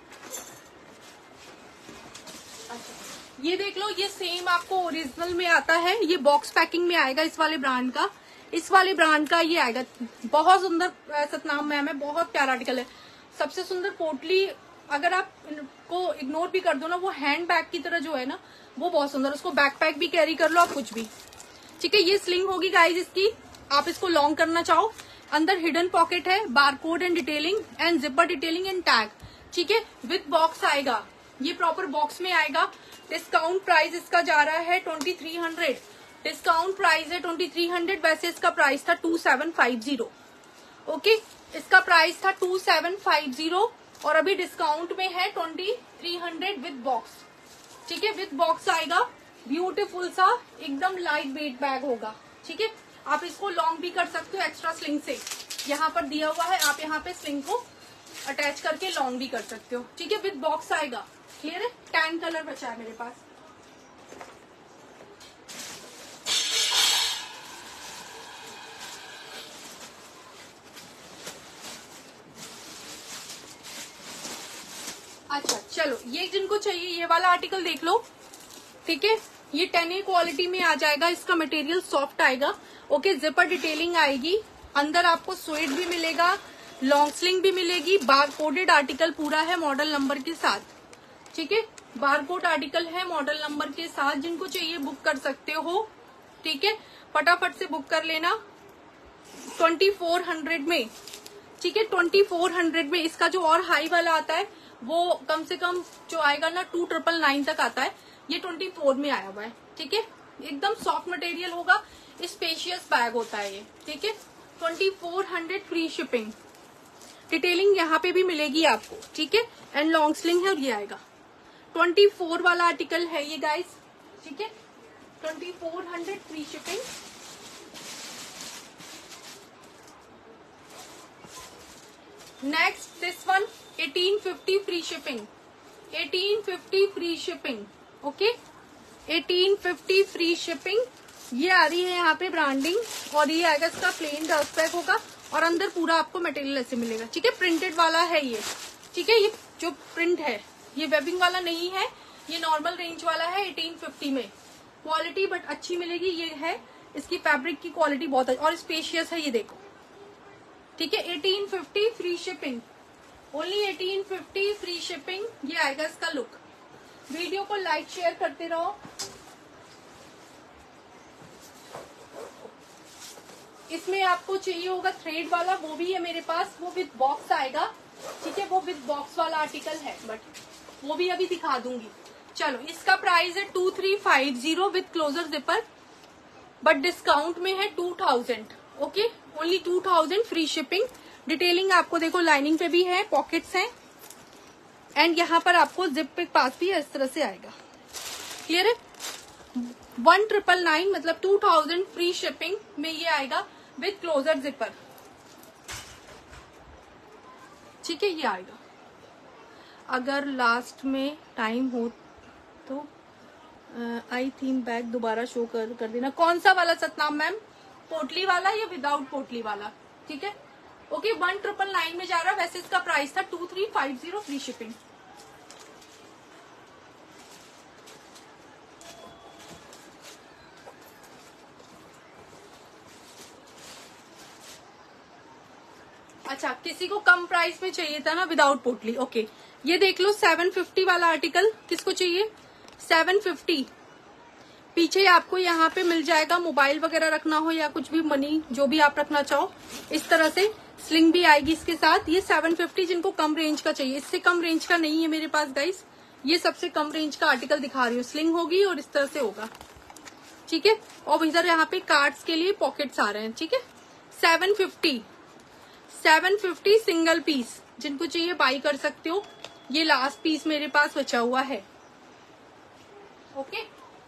अच्छा ये देख लो, ये सेम आपको ओरिजिनल में आता है। ये बॉक्स पैकिंग में आएगा इस वाले ब्रांड का। इस वाले ब्रांड का ये आएगा, बहुत सुंदर। सतनाम मैम है, बहुत प्यारा आर्टिकल है। सबसे सुंदर पोटली, अगर आप इनको इग्नोर भी कर दो ना, वो हैंड बैग की तरह जो है ना वो बहुत सुंदर। उसको बैकपैक भी कैरी कर लो आप, कुछ भी, ठीक है। ये स्लिंग होगी गाइज इसकी, आप इसको लॉन्ग करना चाहो। अंदर हिडन पॉकेट है, barcode and detailing and zipper detailing and tag, ठीक है। विद बॉक्स आएगा, ये प्रॉपर बॉक्स में आएगा। डिस्काउंट प्राइस इसका जा रहा है 2300। डिस्काउंट प्राइस है 2300। वैसे इसका प्राइस था 2750, ओके। इसका प्राइस था 2750 और अभी डिस्काउंट में है 2300 विद बॉक्स, ठीक है। विद बॉक्स आएगा। ब्यूटीफुल सा एकदम लाइट वेट बैग होगा, ठीक है। आप इसको लॉन्ग भी कर सकते हो एक्स्ट्रा स्लिंग से, यहाँ पर दिया हुआ है। आप यहाँ पे स्लिंग को अटैच करके लॉन्ग भी कर सकते हो, ठीक है। विद बॉक्स आएगा, क्लियर है। टैन कलर बचा है मेरे पास। अच्छा चलो, ये जिनको चाहिए ये वाला आर्टिकल देख लो, ठीक है। ये 10A क्वालिटी में आ जाएगा। इसका मटेरियल सॉफ्ट आएगा, ओके। जिपर डिटेलिंग आएगी। अंदर आपको स्वेट भी मिलेगा, लॉन्ग स्लिंग भी मिलेगी। बार कोडेड आर्टिकल पूरा है मॉडल नंबर के साथ, ठीक है। बारकोड आर्टिकल है मॉडल नंबर के साथ। जिनको चाहिए बुक कर सकते हो, ठीक है। फटाफट से बुक कर लेना 2400 में, ठीक है। 2400 में। इसका जो और हाई वाला आता है वो कम से कम जो आएगा ना 2999 तक आता है। ये 24 में आया हुआ है, ठीक है। एकदम सॉफ्ट मटेरियल होगा, स्पेशियस बैग होता है ये, ठीक है। 2400 फ्री शिपिंग। डिटेलिंग यहाँ पे भी मिलेगी आपको, ठीक है। एंड लॉन्ग स्लिंग है और ये आएगा 24 वाला आर्टिकल है ये गाइस, ठीक है। 2400 free shipping. Next this one 1850 free shipping. 1850 free shipping, okay. 1850 free shipping. ये आ रही है यहाँ पे ब्रांडिंग, और ये आएगा इसका प्लेन डस्ट बैग होगा, और अंदर पूरा आपको मटेरियल ऐसे मिलेगा, ठीक है। प्रिंटेड वाला है ये, ठीक है। ये जो प्रिंट है ये वेबिंग वाला नहीं है, ये नॉर्मल रेंज वाला है। 1850 में क्वालिटी बट अच्छी मिलेगी। ये है इसकी फैब्रिक की क्वालिटी बहुत है और स्पेशियस है, ये देखो, ठीक है। 1850 free shipping, only 1850 free shipping. ये आएगा इसका लुक। वीडियो को लाइक शेयर करते रहो। इसमें आपको चाहिए होगा थ्रेड वाला, वो भी है मेरे पास, वो विद बॉक्स आएगा। ठीक है, वो विद बॉक्स वाला आर्टिकल है, बट वो भी अभी दिखा दूंगी। चलो, इसका प्राइस है 2350 with closure zipper, but discount में है 2000। Okay, only 2000 free shipping. Detailing आपको देखो लाइनिंग पे भी है, पॉकेट्स हैं, एंड यहाँ पर आपको जिप पे पास भी इस तरह से आएगा। क्लियर है? 1999 मतलब 2000 फ्री शिपिंग में ये आएगा विद क्लोजर जिपर। ठीक है, ये आएगा। अगर लास्ट में टाइम हो तो आई थीम बैग दोबारा शो कर देना। कौन सा वाला सतनाम मैम, पोटली वाला या विदाउट पोटली वाला? ठीक है, ओके, 1999 में जा रहा। वैसे इसका प्राइस था 2350 फ्री शिपिंग। अच्छा, किसी को कम प्राइस में चाहिए था ना विदाउट पोटली। ओके, ये देख लो 750 वाला आर्टिकल, किसको चाहिए? 750। पीछे आपको यहाँ पे मिल जाएगा, मोबाइल वगैरह रखना हो या कुछ भी मनी जो भी आप रखना चाहो, इस तरह से स्लिंग भी आएगी इसके साथ। ये 750 जिनको कम रेंज का चाहिए, इससे कम रेंज का नहीं है मेरे पास गाइस। ये सबसे कम रेंज का आर्टिकल दिखा रही हूँ। स्लिंग होगी और इस तरह से होगा। ठीक है, और इधर यहाँ पे कार्ड्स के लिए पॉकेट्स आ रहे हैं। ठीक है, 750 सिंगल पीस, जिनको चाहिए बाई कर सकते हो। ये लास्ट पीस मेरे पास बचा हुआ है। ओके,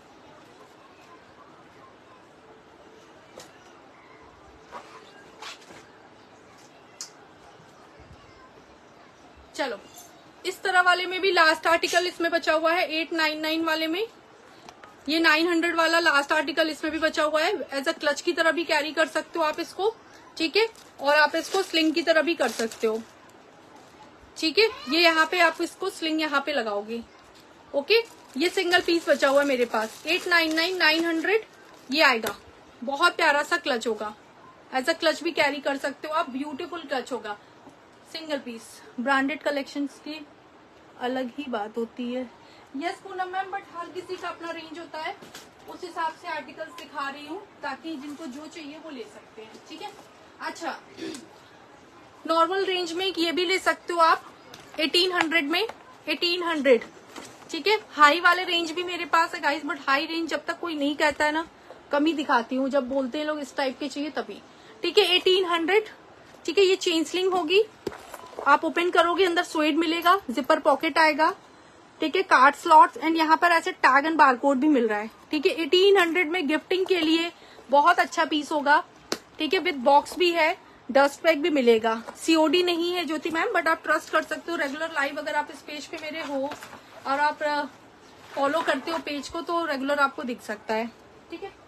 चलो, इस तरह वाले में भी लास्ट आर्टिकल इसमें बचा हुआ है 899 वाले में। ये 900 वाला लास्ट आर्टिकल इसमें भी बचा हुआ है। एज अ क्लच की तरह भी कैरी कर सकते हो आप इसको। ठीक है, और आप इसको स्लिंग की तरह भी कर सकते हो। ठीक है, ये यहाँ पे आप इसको स्लिंग यहाँ पे लगाओगे। ओके, ये सिंगल पीस बचा हुआ है मेरे पास। 899 900 ये आएगा। बहुत प्यारा सा क्लच होगा, एज अ क्लच भी कैरी कर सकते हो आप। ब्यूटीफुल क्लच होगा, सिंगल पीस। ब्रांडेड कलेक्शंस की अलग ही बात होती है। यस पूनम मैम, बट हर किसी का अपना रेंज होता है, उस हिसाब से आर्टिकल्स दिखा रही हूँ ताकि जिनको जो चाहिए वो ले सकते हैं। ठीक है, अच्छा, नॉर्मल रेंज में ये भी ले सकते हो आप 1800 में, 1800। ठीक है, हाई वाले रेंज भी मेरे पास है गाइस, बट हाई रेंज जब तक कोई नहीं कहता है ना, कम ही दिखाती हूँ। जब बोलते हैं लोग इस टाइप के चाहिए तभी। ठीक है, 1800। ठीक है, ये चेन स्लिंग होगी, आप ओपन करोगे अंदर स्वेड मिलेगा, जिपर पॉकेट आएगा। ठीक है, कार्ड स्लॉट्स, एंड यहाँ पर ऐसे टैग एंड बारकोड भी मिल रहा है। ठीक है, 1800 में गिफ्टिंग के लिए बहुत अच्छा पीस होगा। ठीक है, विद बॉक्स भी है, डस्ट बैग भी मिलेगा। सीओडी नहीं है ज्योति मैम, बट आप ट्रस्ट कर सकते हो। रेगुलर लाइव अगर आप इस पेज पे मेरे हो और आप फॉलो करते हो पेज को, तो रेगुलर आपको दिख सकता है। ठीक है,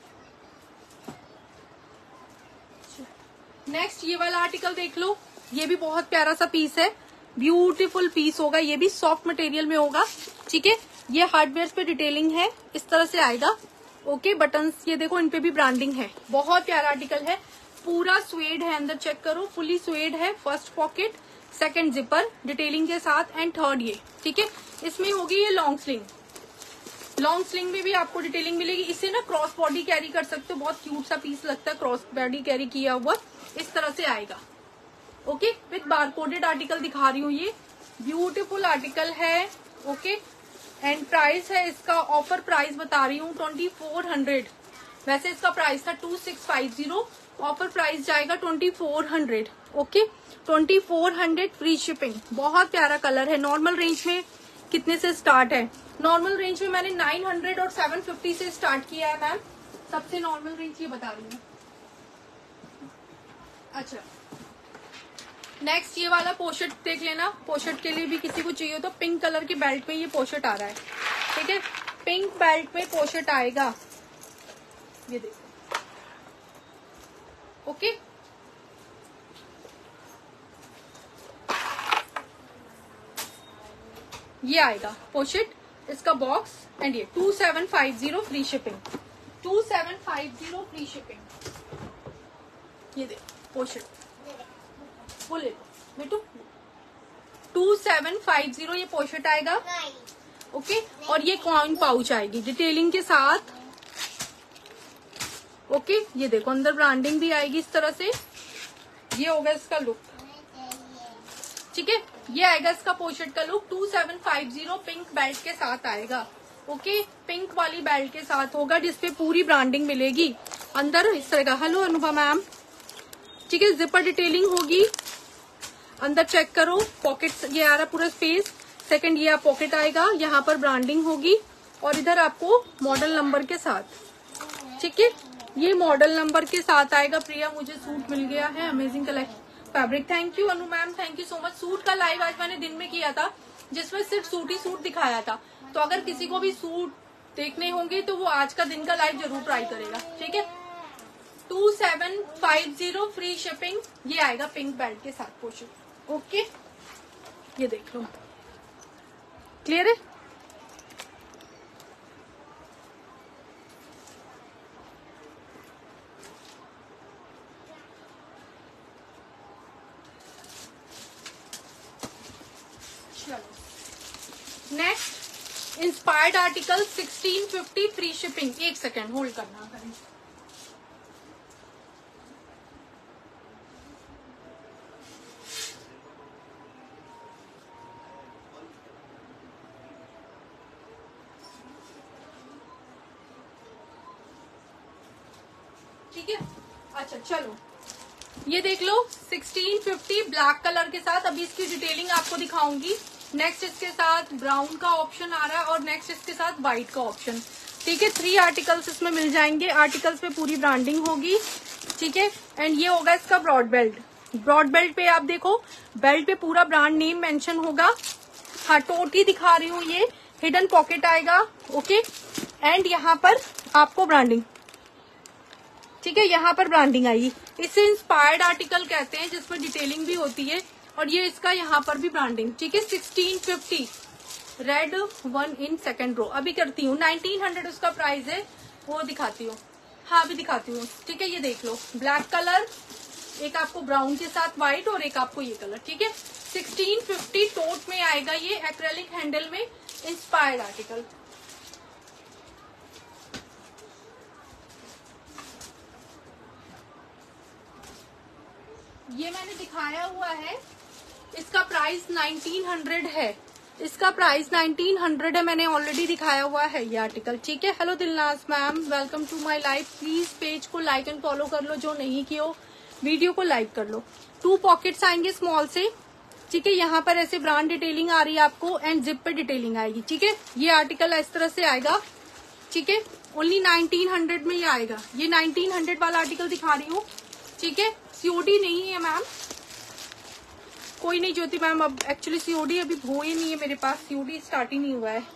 नेक्स्ट ये वाला आर्टिकल देख लो। ये भी बहुत प्यारा सा पीस है, ब्यूटीफुल पीस होगा। ये भी सॉफ्ट मटेरियल में होगा। ठीक है, ये हार्डवेयर पे डिटेलिंग है, इस तरह से आएगा। ओके, बटन्स ये देखो, इन पे भी ब्रांडिंग है। बहुत प्यारा आर्टिकल है, पूरा स्वेड है, अंदर चेक करो, फुली स्वेड है। First pocket, second zipper detailing के साथ, एंड थर्ड ये। ठीक है, इसमें होगी ये लॉन्ग स्लिंग। लॉन्ग स्लिंग में भी आपको डिटेलिंग मिलेगी। इसे ना क्रॉस बॉडी कैरी कर सकते हो, बहुत क्यूट सा पीस लगता है क्रॉस बॉडी कैरी किया हुआ। इस तरह से आएगा। ओके, विद बारकोडेड आर्टिकल दिखा रही हूँ। ये ब्यूटीफुल आर्टिकल है। ओके, एंड प्राइस है इसका, ऑफर प्राइस बता रही हूँ 2400। वैसे इसका प्राइस था 2650, ऑफर प्राइस जाएगा 2400। Okay, 2400 free shipping. बहुत प्यारा कलर है। नॉर्मल रेंज में कितने से स्टार्ट है? नॉर्मल रेंज में मैंने 900 और 750 से स्टार्ट किया है मैम। सबसे नॉर्मल रेंज ये बता रही हूँ। अच्छा, नेक्स्ट ये वाला पोशेट देख लेना। पोशेट के लिए भी किसी को चाहिए तो पिंक कलर के बेल्ट में ये पोशेट आ रहा है। ठीक है, पिंक बेल्ट में पोशेट आएगा, ये देखो। ओके, ये आएगा पोशेट, इसका बॉक्स, एंड ये 2750 फ्री शिपिंग। 2750 free shipping. ये देखो पोशेट, वो ले लो बेटू। 2750 ये पोशेट आएगा। ओके। और ये कॉइन पाउच आएगी डिटेलिंग के साथ। ओके, ये देखो अंदर ब्रांडिंग भी आएगी इस तरह से। ये होगा इसका लुक, ठीक है। ये आएगा इसका पोशेट का लुक। 2750 पिंक बेल्ट के साथ आएगा। ओके, पिंक वाली बेल्ट के साथ होगा जिसपे पूरी ब्रांडिंग मिलेगी अंदर इस तरह का। हेलो अनुभा मैम, ठीक है। जिपर डिटेलिंग होगी अंदर, चेक करो। पॉकेट ये आ रहा पूरा स्पेस। सेकंड ये पॉकेट आएगा, यहाँ पर ब्रांडिंग होगी और इधर आपको मॉडल नंबर के साथ, ठीक है। ये मॉडल नंबर के साथ आएगा। प्रिया मुझे सूट मिल गया है, amazing collection fabric. Thank you Anu ma'am, thank you so much. Suit का लाइव आज मैंने दिन में किया था जिसमें सिर्फ सूट ही सूट दिखाया था। तो अगर किसी को भी सूट देखने होंगे तो वो आज का दिन का लाइव जरूर ट्राई करेगा, ठीक है। 2750 फ्री शिपिंग। ये आएगा पिंक बेल्ट के साथ पोशेट। ओके, ये देख लो, क्लियर है। Next inspired article 1650 free shipping. एक सेकेंड होल्ड करना करें। ठीक है, अच्छा चलो ये देख लो 1650 ब्लैक कलर के साथ। अभी इसकी डिटेलिंग आपको दिखाऊंगी। नेक्स्ट इसके साथ ब्राउन का ऑप्शन आ रहा है और नेक्स्ट इसके साथ व्हाइट का ऑप्शन, ठीक है। 3 आर्टिकल्स इसमें मिल जाएंगे। आर्टिकल्स पे पूरी ब्रांडिंग होगी, ठीक है। एंड ये होगा इसका ब्रॉड बेल्ट। ब्रॉड बेल्ट पे आप देखो, बेल्ट पे पूरा ब्रांड नेम मेंशन होगा। हाँ, टोटी दिखा रही हूँ। ये हिडन पॉकेट आएगा, ओके। एंड यहाँ पर आपको ब्रांडिंग, ठीक है, यहाँ पर ब्रांडिंग आएगी। इसे इंस्पायर्ड आर्टिकल कहते हैं जिसमें डिटेलिंग भी होती है। और ये इसका यहाँ पर भी ब्रांडिंग, ठीक है। 1650 रेड 1 इन सेकेंड रो। अभी करती हूँ 1900 उसका प्राइस है, वो दिखाती हूँ। हाँ अभी दिखाती हूँ, ठीक है। ये देख लो ब्लैक कलर, एक आपको ब्राउन के साथ व्हाइट और एक आपको ये कलर, ठीक है। 1650 टोट में आएगा ये, एक्रेलिक हैंडल में, इंस्पायर्ड आर्टिकल। ये मैंने दिखाया हुआ है, इसका प्राइस 1900 है। इसका प्राइस 1900 है, मैंने ऑलरेडी दिखाया हुआ है ये आर्टिकल, ठीक है। Hello Dilnaz ma'am, welcome to my live. Please page को लाइक एंड फॉलो कर लो, जो नहीं किया हो वीडियो को लाइक कर लो। 2 पॉकेट्स आएंगे स्मॉल से, ठीक है। यहाँ पर ऐसे ब्रांड डिटेलिंग आ रही है आपको एंड जिप पे डिटेलिंग आएगी, ठीक है। ये आर्टिकल इस तरह से आएगा, ठीक है। ओनली 1900 में ये आएगा। ये 1900 वाला आर्टिकल दिखा रही हूँ, ठीक है। सीओडी नहीं है मैम, कोई नहीं ज्योति मैम। अब एक्चुअली सीओडी अभी हो ही नहीं है मेरे पास, सीओडी स्टार्ट ही नहीं हुआ है।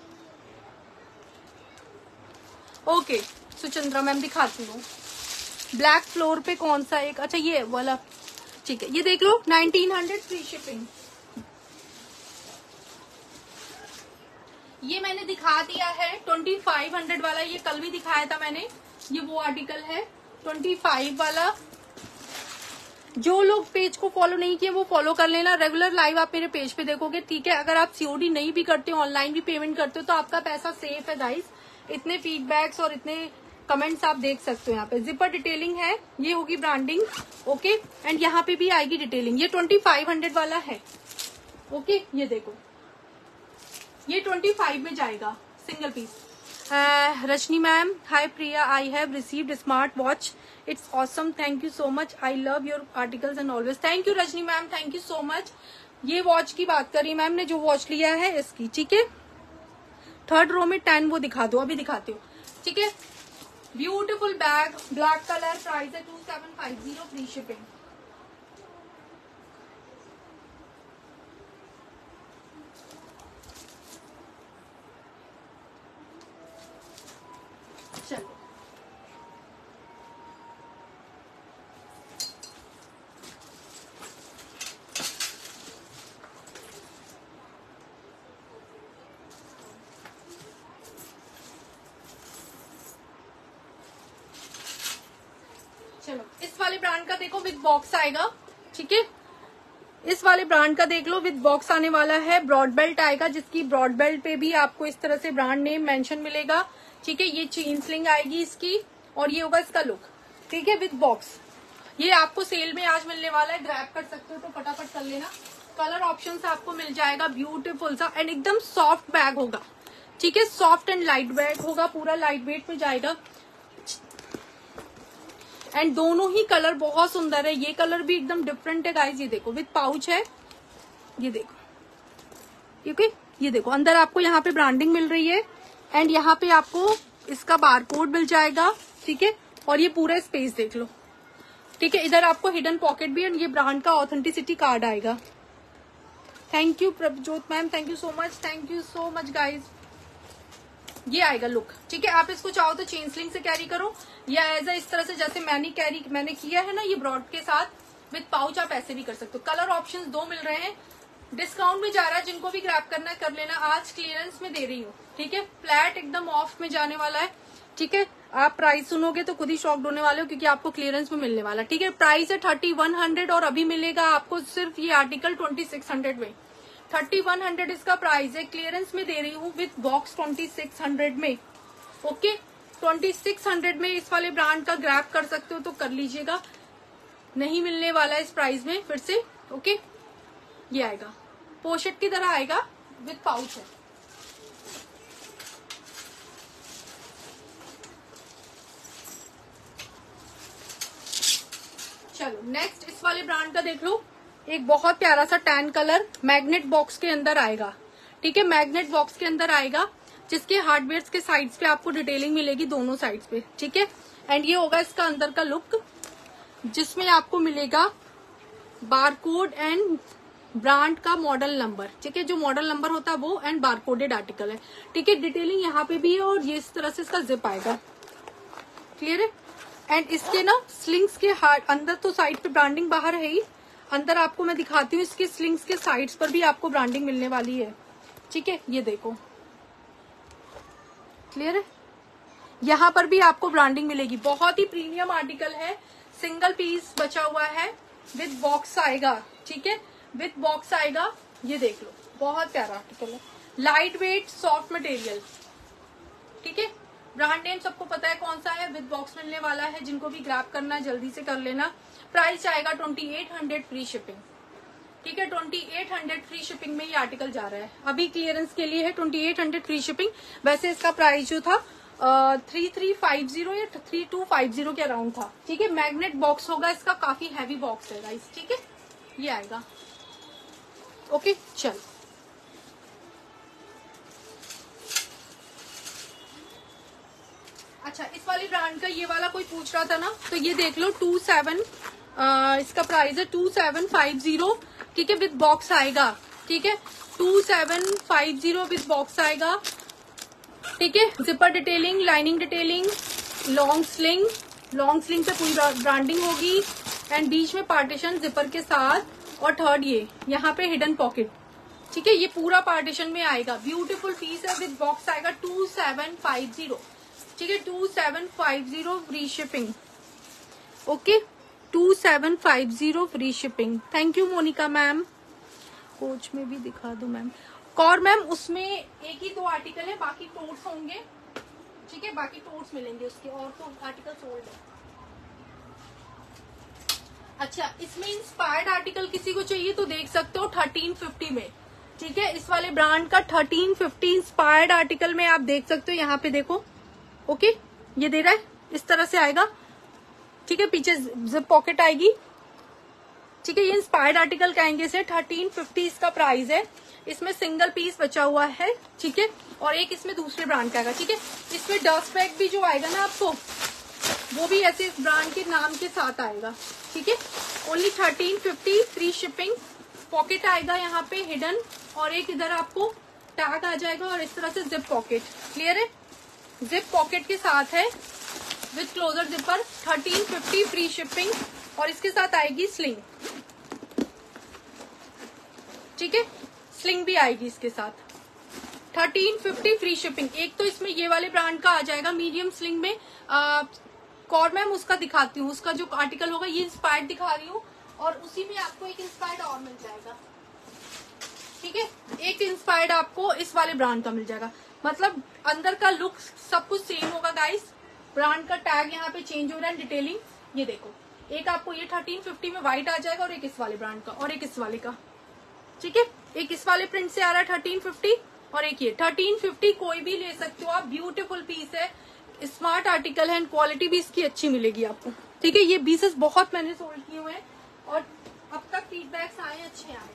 ओके सुचंद्रा मैम दिखाती हूँ। ब्लैक फ्लोर पे कौन सा एक, अच्छा ये वाला, ठीक है। ये देख लो 1900 फ्री शिपिंग। ये मैंने दिखा दिया है 2500 वाला, ये कल भी दिखाया था मैंने। ये वो आर्टिकल है 25 वाला। जो लोग पेज को फॉलो नहीं किए वो फॉलो कर लेना। रेगुलर लाइव आप मेरे पेज पे देखोगे, ठीक है। अगर आप सीओडी नहीं भी करते हो, ऑनलाइन भी पेमेंट करते हो, तो आपका पैसा सेफ है गाइस। इतने फीडबैक्स और इतने कमेंट्स आप देख सकते हो। यहाँ पे जिपर डिटेलिंग है, ये होगी ब्रांडिंग, ओके। एंड यहाँ पे भी आएगी डिटेलिंग। ये 2500 वाला है, ओके। ये देखो ये 25 में जाएगा single piece. Rajni ma'am, hi Priya, I have received smart watch, it's awesome, thank you so much, I love your articles and always. Thank you Rajni ma'am, thank you so much. ये वॉच की बात करी मैम ने, जो वॉच लिया है इसकी, ठीक है। 3rd रो में 10 वो दिखा दो, अभी दिखाती हूँ, ठीक है। Beautiful bag, black colour, price है 2750 फ्री शिपिंग। चलो चलो इस वाले ब्रांड का देखो, विद बॉक्स आएगा, ठीक है। इस वाले ब्रांड का देख लो, विद बॉक्स आने वाला है, ब्रॉड बेल्ट आएगा, जिसकी ब्रॉड बेल्ट पे भी आपको इस तरह से ब्रांड नेम मेंशन मिलेगा। ठीक है, ये चेन स्लिंग आएगी इसकी, और ये होगा इसका लुक। ठीक है, विद बॉक्स। ये आपको सेल में आज मिलने वाला है, ग्रैब कर सकते हो तो फटाफट कर लेना। कलर ऑप्शन आपको मिल जाएगा, ब्यूटीफुल सा, एंड एकदम सॉफ्ट बैग होगा। ठीक है, सॉफ्ट एंड लाइट बैग होगा, पूरा लाइट वेट में जाएगा, एंड दोनों ही कलर बहुत सुंदर है। ये कलर भी एकदम डिफरेंट है गाइज, ये देखो विद पाउच है, ये देखो, क्योंकि ये देखो अंदर आपको यहाँ पे ब्रांडिंग मिल रही है, एंड यहाँ पे आपको इसका बारकोड मिल जाएगा। ठीक है, और ये पूरा स्पेस देख लो। ठीक है, इधर आपको हिडन पॉकेट भी, एंड ये ब्रांड का ऑथेंटिसिटी कार्ड आएगा। Thank you Prabhjot ma'am, thank you so much guys. ये आएगा लुक। ठीक है, आप इसको चाहो तो चेन स्लिंग से कैरी करो, या एज इस तरह से जैसे मैंने किया है ना, ये ब्रॉड के साथ विद पाउच, आप ऐसे भी कर सकते हो। कलर ऑप्शंस 2 मिल रहे हैं, डिस्काउंट में जा रहा है, जिनको भी ग्रैब करना है कर लेना। आज क्लियरेंस में दे रही हूँ। ठीक है, फ्लैट एकदम ऑफ में जाने वाला है। ठीक है, आप प्राइस सुनोगे तो खुद ही शॉक्ड होने वाले हो, क्योंकि आपको क्लियरेंस में मिलने वाला है। ठीक है, प्राइस है 3100, और अभी मिलेगा आपको सिर्फ ये आर्टिकल 2600 में। 3100 इसका प्राइस है, क्लियरेंस में दे रही हूँ विद बॉक्स 2600 में। ओके, 2600 में इस वाले ब्रांड का ग्रैब कर सकते हो तो कर लीजिएगा, नहीं मिलने वाला है इस प्राइस में फिर से। ओके, ये आएगा पोशेट की तरह आएगा, विद पाउच है। चलो नेक्स्ट इस वाले ब्रांड का देख लो, एक बहुत प्यारा सा टैन कलर मैग्नेट बॉक्स के अंदर आएगा। ठीक है, मैग्नेट बॉक्स के अंदर आएगा, जिसके हार्डवेयर के साइड्स पे आपको डिटेलिंग मिलेगी, दोनों साइड्स पे। ठीक है, एंड ये होगा इसका अंदर का लुक, जिसमें आपको मिलेगा बारकोड एंड ब्रांड का मॉडल नंबर। ठीक है, जो मॉडल नंबर होता है वो, एंड बारकोडेड आर्टिकल है। ठीक है, डिटेलिंग यहाँ पे भी है, और ये इस तरह से इसका जिप आएगा। क्लियर है, एंड इसके ना स्लिंग्स के अंदर तो साइड पे ब्रांडिंग बाहर है ही, अंदर आपको मैं दिखाती हूँ, इसके स्लिंग्स के साइड्स पर भी आपको ब्रांडिंग मिलने वाली है। ठीक है, ये देखो, क्लियर है, यहाँ पर भी आपको ब्रांडिंग मिलेगी। बहुत ही प्रीमियम आर्टिकल है, सिंगल पीस बचा हुआ है, विद बॉक्स आएगा। ठीक है, विद बॉक्स आएगा, ये देख लो, बहुत प्यारा आर्टिकल है, लाइट वेट सॉफ्ट मटेरियल। ठीक है, ब्रांड नेम सबको पता है कौन सा है, विद बॉक्स मिलने वाला है, जिनको भी ग्रैब करना है जल्दी से कर लेना। प्राइस आएगा 2800 फ्री शिपिंग। ठीक है, 2800 फ्री शिपिंग में ये आर्टिकल जा रहा है, अभी क्लियरेंस के लिए है 2800 फ्री शिपिंग। वैसे इसका प्राइस जो था 3350 या 3250 के अराउंड था। ठीक है, मैग्नेट बॉक्स होगा इसका, काफी हैवी बॉक्स है गाइस। ठीक है, ये आएगा। ओके, चल अच्छा, इस वाली ब्रांड का ये वाला कोई पूछ रहा था ना, तो ये देख लो, इसका प्राइस है 2750। ठीक है, विद बॉक्स आएगा। ठीक है, 2750 विद बॉक्स आएगा। ठीक है, zipper detailing, lining detailing, long sling पे पूरी ब्रांडिंग होगी, एंड बीच में पार्टीशन जिपर के साथ, और थर्ड ये यहाँ पे हिडन पॉकेट। ठीक है, ये पूरा पार्टीशन में आएगा, ब्यूटीफुल पीस है, विद बॉक्स आएगा 2750। ठीक है, 2750 free shipping. Okay, 2750 free shipping. Thank you Monika ma'am. Coach में भी दिखा दो मैम। कौर मैम, उसमें एक ही 2 आर्टिकल है, बाकी टोट्स होंगे। ठीक है, बाकी टोट्स मिलेंगे उसके, और तो आर्टिकल सोल्ड है। अच्छा, इसमें इंस्पायर्ड आर्टिकल किसी को चाहिए तो देख सकते हो 1350 में। ठीक है, इस वाले ब्रांड का 1350 इंस्पायर्ड आर्टिकल में आप देख सकते हो, यहाँ पे देखो। ओके, ये दे रहा है, इस तरह से आएगा। ठीक है, पीछे जिप पॉकेट आएगी। ठीक है, ये इंस्पायर्ड आर्टिकल कहेंगे इसे, 1350 इसका प्राइस है। इसमें सिंगल पीस बचा हुआ है। ठीक है, और एक इसमें दूसरे ब्रांड का आएगा। ठीक है, इसमें डस्ट बैग भी जो आएगा ना आपको, वो भी ऐसे इस ब्रांड के नाम के साथ आएगा। ठीक है, ओनली 1350 फ्री शिपिंग। पॉकेट आएगा यहाँ पे हिडन, और एक इधर आपको टैग आ जाएगा, और इस तरह से जिप पॉकेट। क्लियर है, जिप पॉकेट के साथ है, with closure zipper, 1350 free shipping, और इसके साथ आएगी स्लिंग। ठीक है, स्लिंग भी आएगी इसके साथ, 1350 फ्री शिपिंग। एक तो इसमें ये वाले ब्रांड का आ जाएगा मीडियम स्लिंग में। कौर मैम उसका दिखाती हूँ, उसका जो आर्टिकल होगा, ये इंस्पायर्ड दिखा रही हूँ, और उसी में आपको एक इंस्पायर्ड और मिल जाएगा, ठीक है। एक इंस्पायर्ड आपको इस वाले ब्रांड का मिल जाएगा, मतलब अंदर का लुक सब कुछ सेम होगा गाइस। ब्रांड का टैग यहाँ पे चेंज हो रहा है, डिटेलिंग ये देखो, एक आपको ये 1350 में व्हाइट आ जाएगा और एक इस वाले ब्रांड का और एक इस वाले का, ठीक है। एक इस वाले प्रिंट से आ रहा है 1350 और एक ये 1350, कोई भी ले सकते हो आप, ब्यूटीफुल पीस है, स्मार्ट आर्टिकल है, एंड क्वालिटी भी इसकी अच्छी मिलेगी आपको, ठीक है। ये पीसेस बहुत मैंने सोल्ड किए हुए हैं और अब तक फीडबैक्स आए अच्छे आए।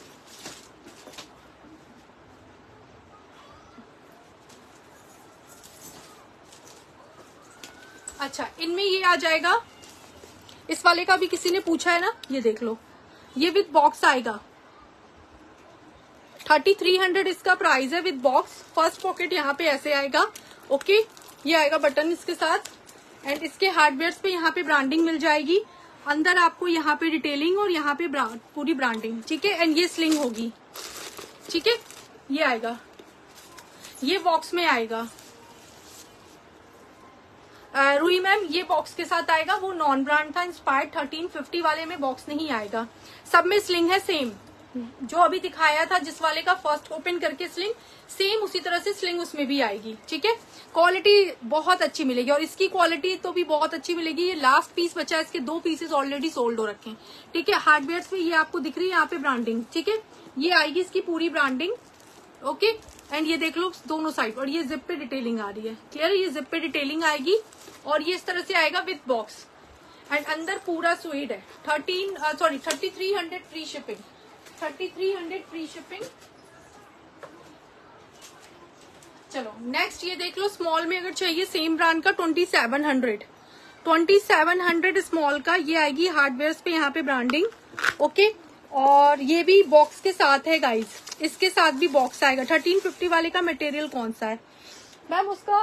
अच्छा, इनमें ये आ जाएगा, इस वाले का भी किसी ने पूछा है ना, ये देख लो, ये विद बॉक्स आएगा, 3300 इसका प्राइस है विद बॉक्स। फर्स्ट पॉकेट यहाँ पे ऐसे आएगा, ओके, ये आएगा बटन इसके साथ, एंड इसके हार्डवेयर पे यहाँ पे ब्रांडिंग मिल जाएगी, अंदर आपको यहाँ पे डिटेलिंग और यहाँ पे पूरी ब्रांडिंग, ठीक है। एंड ये स्लिंग होगी, ठीक है, ये आएगा, ये बॉक्स में आएगा। रूही मैम ये बॉक्स के साथ आएगा, वो नॉन ब्रांड था, इंस्पायर्ड 1350 वाले में बॉक्स नहीं आएगा, सब में स्लिंग है सेम, जो अभी दिखाया था जिस वाले का फर्स्ट ओपन करके स्लिंग, सेम उसी तरह से स्लिंग उसमें भी आएगी, ठीक है। क्वालिटी बहुत अच्छी मिलेगी और इसकी क्वालिटी तो भी बहुत अच्छी मिलेगी। ये लास्ट पीस बचा है, इसके 2 पीसेस ऑलरेडी सोल्ड हो रखे हैं, ठीक है। हार्डवेयर पे ये आपको दिख रही है यहाँ पे ब्रांडिंग, ठीक है, ये आएगी इसकी पूरी ब्रांडिंग, ओके। एंड ये देख लो दोनों साइड, और ये जिप पे डिटेलिंग आ रही है, क्लियर है, ये जिप पे डिटेलिंग आएगी और ये इस तरह से आएगा विद बॉक्स, एंड अंदर पूरा स्वेड है। 3300 फ्री शिपिंग, 3300 फ्री शिपिंग। चलो नेक्स्ट ये देख लो, स्मॉल में अगर चाहिए सेम ब्रांड का 2700 स्मॉल का, ये आएगी हार्डवेयर पे यहाँ पे ब्रांडिंग, ओके। और ये भी बॉक्स के साथ है गाइज, इसके साथ भी बॉक्स आएगा। 1350 वाले का मटेरियल कौन सा है मैम? उसका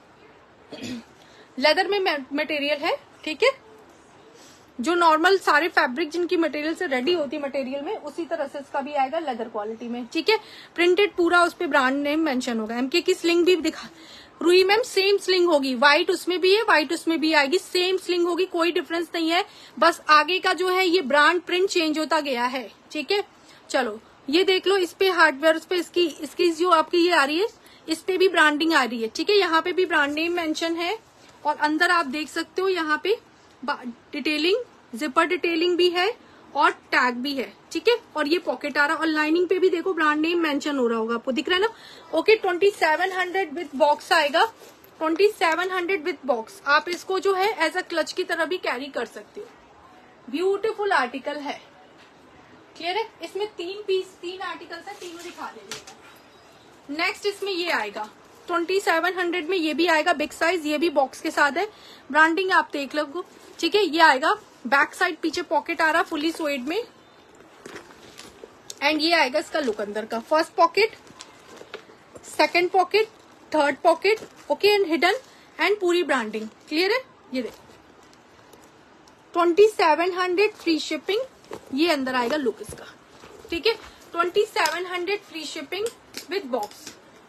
लेदर में मटेरियल है, ठीक है, जो नॉर्मल सारे फैब्रिक जिनकी मटेरियल से रेडी होती है मटेरियल में, उसी तरह से इसका भी आएगा लेदर क्वालिटी में, ठीक है। प्रिंटेड पूरा उस पे ब्रांड नेम मेंशन होगा। एमके की स्लिंग भी दिखा, रूही मैम सेम स्लिंग होगी, व्हाइट उसमें भी है, व्हाइट उसमें भी आएगी, सेम स्लिंग होगी, कोई डिफरेंस नहीं है, बस आगे का जो है ये ब्रांड प्रिंट चेंज होता गया है, ठीक है। चलो ये देख लो, इस पे हार्डवेयर पे इसकी जो आपकी ये आ रही है, इस पे भी ब्रांडिंग आ रही है, ठीक है। यहाँ पे भी ब्रांड नेम मेंशन है और अंदर आप देख सकते हो यहाँ पे डिटेलिंग, जिपर डिटेलिंग भी है और टैग भी है, ठीक है। और ये पॉकेट आ रहा है और लाइनिंग पे भी देखो ब्रांड नेम मेंशन हो रहा होगा, आपको दिख रहा है ना, ओके। 2700 विद बॉक्स आएगा, 2700 विद बॉक्स। आप इसको जो है एज अ क्लच की तरह भी कैरी कर सकते हो, ब्यूटीफुल आर्टिकल है, क्लियर है। इसमें 3 आर्टिकल्स है, तीनों दिखा दीजिएगा। नेक्स्ट इसमें ये आएगा 2700 में, ये भी आएगा बिग साइज, ये भी बॉक्स के साथ है, ब्रांडिंग आप देख लो, ठीक है। ये आएगा बैक साइड, पीछे पॉकेट आ रहा फुली स्वेड में, एंड ये आएगा इसका लुक अंदर का, first pocket, second pocket, third pocket, okay, and hidden, and पूरी ब्रांडिंग, क्लियर है। ये देखो 2700 फ्री शिपिंग, ये अंदर आएगा लुक इसका, ठीक है। 2700 free shipping with box,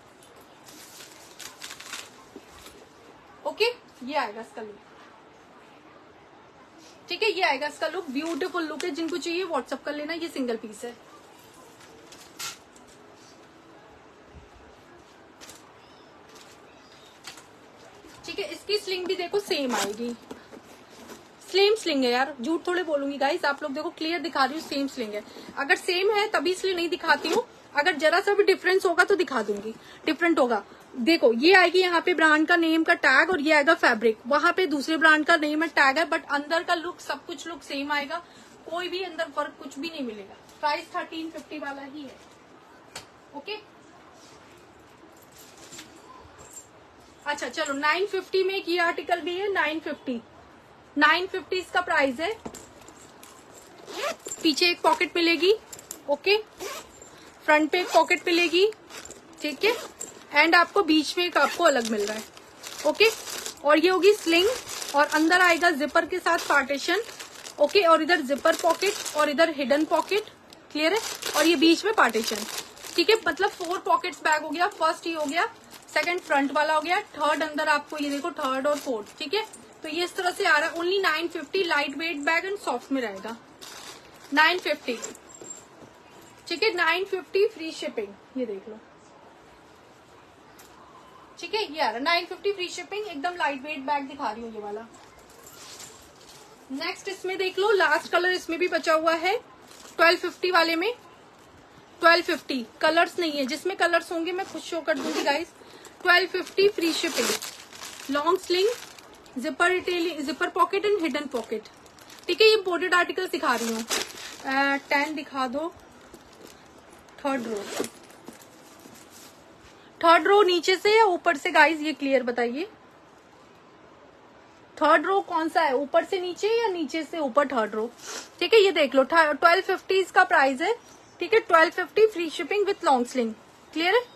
okay, ये आएगा इसका लुक, ठीक है। ये आएगा इसका लुक, ब्यूटीफुल लुक है, जिनको चाहिए व्हाट्सएप कर लेना, ये सिंगल पीस है। ठीक है, इसकी स्लिंग भी देखो सेम आएगी, सेम स्लिंग है यार, झूठ थोड़े बोलूंगी गाइस, आप लोग देखो क्लियर दिखा रही हूँ, सेम स्लिंग है। अगर सेम है तभी इसलिए नहीं दिखाती हूँ, अगर जरा सा भी डिफरेंस होगा तो दिखा दूंगी, डिफरेंट होगा। देखो ये आएगी यहाँ पे ब्रांड का नेम का टैग और ये आएगा फैब्रिक, वहां पे दूसरे ब्रांड का नेम है टैग है, बट अंदर का लुक सब कुछ लुक सेम आएगा, कोई भी अंदर फर्क कुछ भी नहीं मिलेगा। प्राइस 1350 वाला ही है, ओके। अच्छा चलो 950 में एक ये आर्टिकल भी है, 950 इसका प्राइस है। पीछे एक पॉकेट मिलेगी, ओके, फ्रंट पे एक पॉकेट मिलेगी, ठीक है, एंड आपको बीच में एक आपको अलग मिल रहा है, ओके। और ये होगी स्लिंग और अंदर आएगा जिपर के साथ पार्टीशन, ओके, और इधर जिपर पॉकेट और इधर हिडन पॉकेट, क्लियर है, और ये बीच में पार्टीशन, ठीक है। मतलब 4 पॉकेट्स बैग हो गया, फर्स्ट ये हो गया, सेकंड फ्रंट वाला हो गया, थर्ड अंदर आपको ये देखो थर्ड और फोर्थ, ठीक है। तो ये इस तरह से आ रहा है, only 950, light weight bag and soft में रहेगा, 950, ठीक है, 950 फ्री शिपिंग। ये देख लो, ठीक है, ये आ रहा 950 फ्री शिपिंग। एकदम लाइट वेट बैग दिखा रही हूँ ये वाला। नेक्स्ट इसमें देख लो, लास्ट कलर इसमें भी बचा हुआ है 1250 वाले में। 1250 कलर्स नहीं है, जिसमें कलर्स होंगे मैं खुद शो कर दूंगी guys. 1250 free shipping. Long sling, zipper detailing, zipper pocket and hidden pocket, ठीक है। ये इम्पोर्टेड आर्टिकल दिखा रही हूँ। 10 दिखा दो। थर्ड रो नीचे से या ऊपर से गाइस, ये क्लियर बताइए। थर्ड रो कौन सा है, ऊपर से नीचे या नीचे से ऊपर? थर्ड रो, ठीक है। ये देख लो 1250 इसका प्राइस है, ठीक है। 1250 free shipping with long sling, clear है।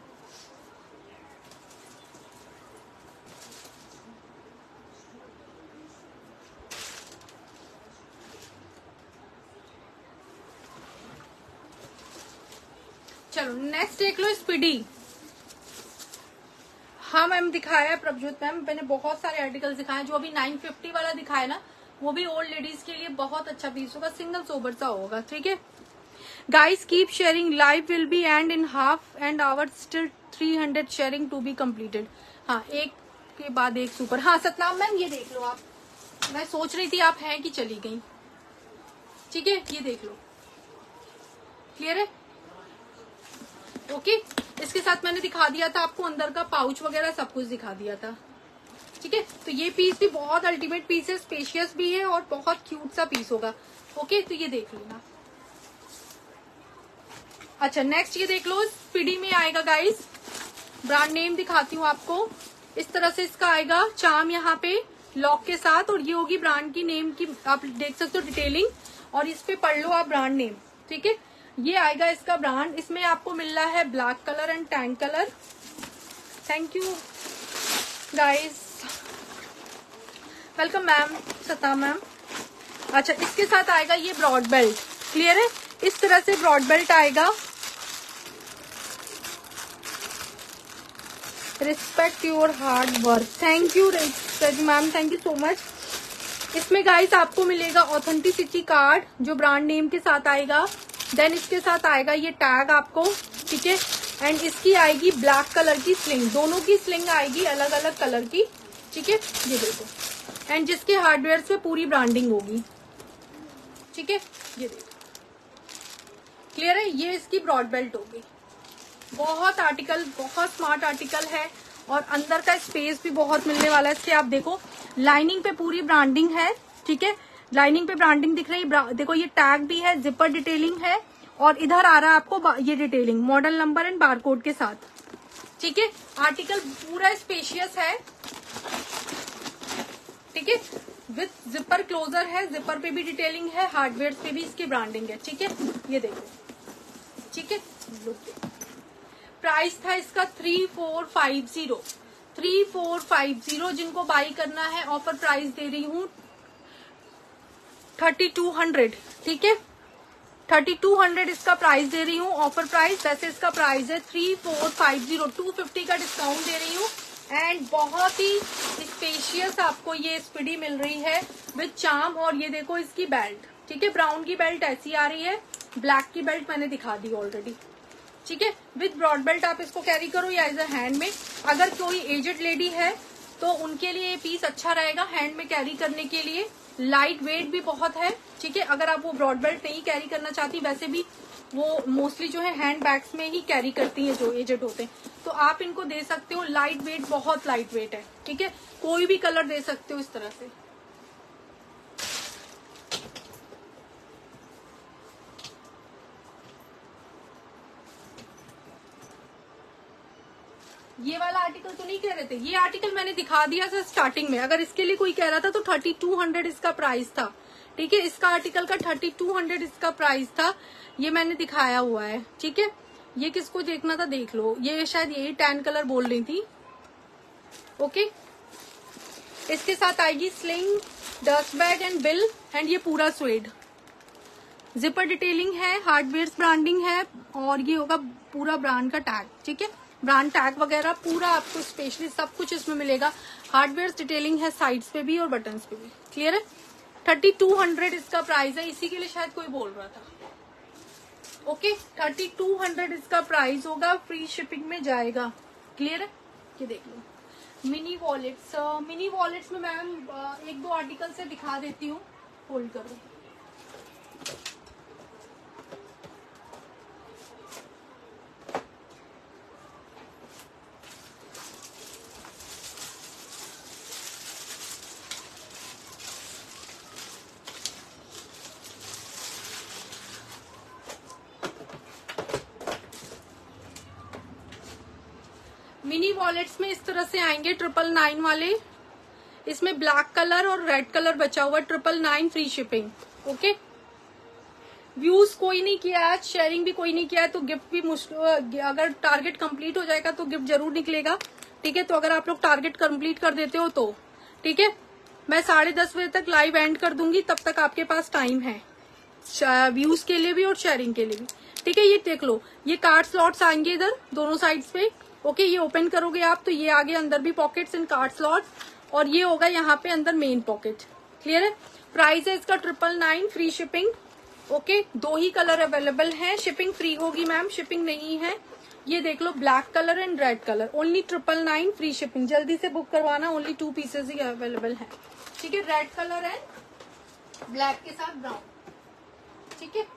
चलो नेक्स्ट देख लो, स्पीडी। हाँ मैम दिखाया है प्रभजोत मैम, मैंने बहुत सारे आर्टिकल्स दिखाए। जो अभी 950 वाला दिखाया ना, वो भी ओल्ड लेडीज के लिए बहुत अच्छा पीस होगा, सिंगल सोबर सा होगा, ठीक है। Guys keep sharing, live will be end in half and hour, still 300 sharing to be completed. हाँ, एक के बाद एक सुपर। हाँ सतनाम मैम ये देख लो आप, मैं सोच रही थी आप हैं कि चली गई, ठीक है। ये देख लो, क्लियर है, ओके। इसके साथ मैंने दिखा दिया था आपको अंदर का पाउच वगैरह सब कुछ दिखा दिया था, ठीक है। तो ये पीस भी बहुत अल्टीमेट पीस है, स्पेशियस भी है और बहुत क्यूट सा पीस होगा, ओके। तो ये देख लेना। अच्छा नेक्स्ट ये देख लो, स्पीडी में आएगा गाइस। ब्रांड नेम दिखाती हूँ आपको, इस तरह से इसका आएगा चार्म यहाँ पे लॉक के साथ, और ये होगी ब्रांड की नेम की, आप देख सकते हो डिटेलिंग, और इस पे पढ़ लो आप ब्रांड नेम, ठीक है। ये आएगा इसका ब्रांड। इसमें आपको मिल रहा है black colour and tan colour. Thank you guys, welcome ma'am, सता मैम। अच्छा इसके साथ आएगा ये ब्रॉड बेल्ट, क्लियर है। इस तरह से ब्रॉड बेल्ट आएगा। Respect your hard work, thank you ma'am, thank you so much. इसमें गाइस आपको मिलेगा ऑथेंटिसिटी कार्ड जो ब्रांड नेम के साथ आएगा। देन इसके साथ आएगा ये टैग आपको, ठीक है। एंड इसकी आएगी ब्लैक कलर की स्लिंग, दोनों की स्लिंग आएगी अलग अलग कलर की, ठीक है। ये देखो, एंड जिसके हार्डवेयर से पूरी ब्रांडिंग होगी, ठीक है। ये देखो, क्लियर है। ये इसकी ब्रॉड बेल्ट होगी। बहुत आर्टिकल, बहुत स्मार्ट आर्टिकल है, और अंदर का स्पेस भी बहुत मिलने वाला है इसके। आप देखो लाइनिंग पे पूरी ब्रांडिंग है, ठीक है। लाइनिंग पे ब्रांडिंग दिख रही है, देखो ये टैग भी है, जिपर डिटेलिंग है, और इधर आ रहा है आपको ये detailing model number and barcode के साथ, ठीक है। आर्टिकल पूरा स्पेशियस है, ठीक है। विथ जिपर क्लोजर है, जिपर पे भी डिटेलिंग है, हार्डवेयर पे भी इसकी ब्रांडिंग है, ठीक है। ये देखो, ठीक है। प्राइस था इसका 3450, 3450। जिनको बाई करना है ऑफर प्राइस दे रही हूँ 3200, ठीक है। 3200 इसका प्राइस दे रही हूँ, ऑफर प्राइस। वैसे इसका प्राइस है 3450, 250 का डिस्काउंट दे रही हूँ। एंड बहुत ही स्पेशियस आपको ये स्पीडी मिल रही है विद चार्म। और ये देखो इसकी बेल्ट, ठीक है। ब्राउन की बेल्ट ऐसी आ रही है, ब्लैक की बेल्ट मैंने दिखा दी ऑलरेडी, ठीक है। विद ब्रॉड बेल्ट आप इसको कैरी करो या एज अ हैंड में। अगर कोई एजेड लेडी है तो उनके लिए ये पीस अच्छा रहेगा हैंड में कैरी करने के लिए। लाइट वेट भी बहुत है, ठीक है। अगर आप वो ब्रॉड बेल्ट नहीं कैरी करना चाहती, वैसे भी वो मोस्टली जो है हैंड बैग्स में ही कैरी करती है जो एजेड होते हैं, तो आप इनको दे सकते हो। लाइट वेट, बहुत लाइट वेट है, ठीक है। कोई भी कलर दे सकते हो इस तरह से। ये वाला आर्टिकल तो नहीं कह रहे थे, ये आर्टिकल मैंने दिखा दिया था स्टार्टिंग में। अगर इसके लिए कोई कह रहा था तो 3200 इसका प्राइस था, ठीक है। इसका आर्टिकल का 3200 इसका प्राइस था, ये मैंने दिखाया हुआ है, ठीक है। ये किसको देखना था देख लो, ये शायद यही टैन कलर बोल रही थी, ओके। इसके साथ आएगी sling, dust bag and bill, and ये पूरा स्वेड। जिपर डिटेलिंग है, हार्डवेयर ब्रांडिंग है, और ये होगा पूरा ब्रांड का टैग, ठीक है। ब्रांड टैग वगैरह पूरा आपको स्पेशली सब कुछ इसमें मिलेगा। हार्डवेयर डिटेलिंग है साइड्स पे भी और बटन्स पे भी, क्लियर है। 3200 इसका प्राइस है, इसी के लिए शायद कोई बोल रहा था। ओके 3200 इसका प्राइस होगा, फ्री शिपिंग में जाएगा। क्लियर है? ये देख लो मिनी वॉलेट्स। मिनी वॉलेट्स में मैम एक दो आर्टिकल से दिखा देती हूँ, होल्ड करो। मिनी वॉलेट्स में इस तरह से आएंगे 999 वाले। इसमें ब्लैक कलर और रेड कलर बचा हुआ, 999 फ्री शिपिंग। ओके व्यूज कोई नहीं किया आज, शेयरिंग भी कोई नहीं किया है, तो गिफ्ट भी मुश्किल, अगर टारगेट कंप्लीट हो जाएगा तो गिफ्ट जरूर निकलेगा। ठीक है, तो अगर आप लोग टारगेट कंप्लीट कर देते हो तो ठीक है, मैं 10:30 बजे तक लाइव एंड कर दूंगी, तब तक आपके पास टाइम है व्यूज के लिए भी और शेयरिंग के लिए भी। ठीक है, ये देख लो, ये कार्ड स्लॉट्स आएंगे इधर दोनों साइड्स पे। ओके ये ओपन करोगे आप तो ये आगे अंदर भी पॉकेट्स इन कार्ड स्लॉट्स, और ये होगा यहाँ पे अंदर मेन पॉकेट। क्लियर है? प्राइस है इसका 999 फ्री शिपिंग। ओके 2 ही कलर अवेलेबल है, शिपिंग फ्री होगी मैम, शिपिंग नहीं है। ये देख लो black colour and red colour, only 999 free shipping. जल्दी से बुक करवाना, ओनली 2 पीसेस ही अवेलेबल है। ठीक है, रेड कलर एंड ब्लैक के साथ ब्राउन। ठीक है,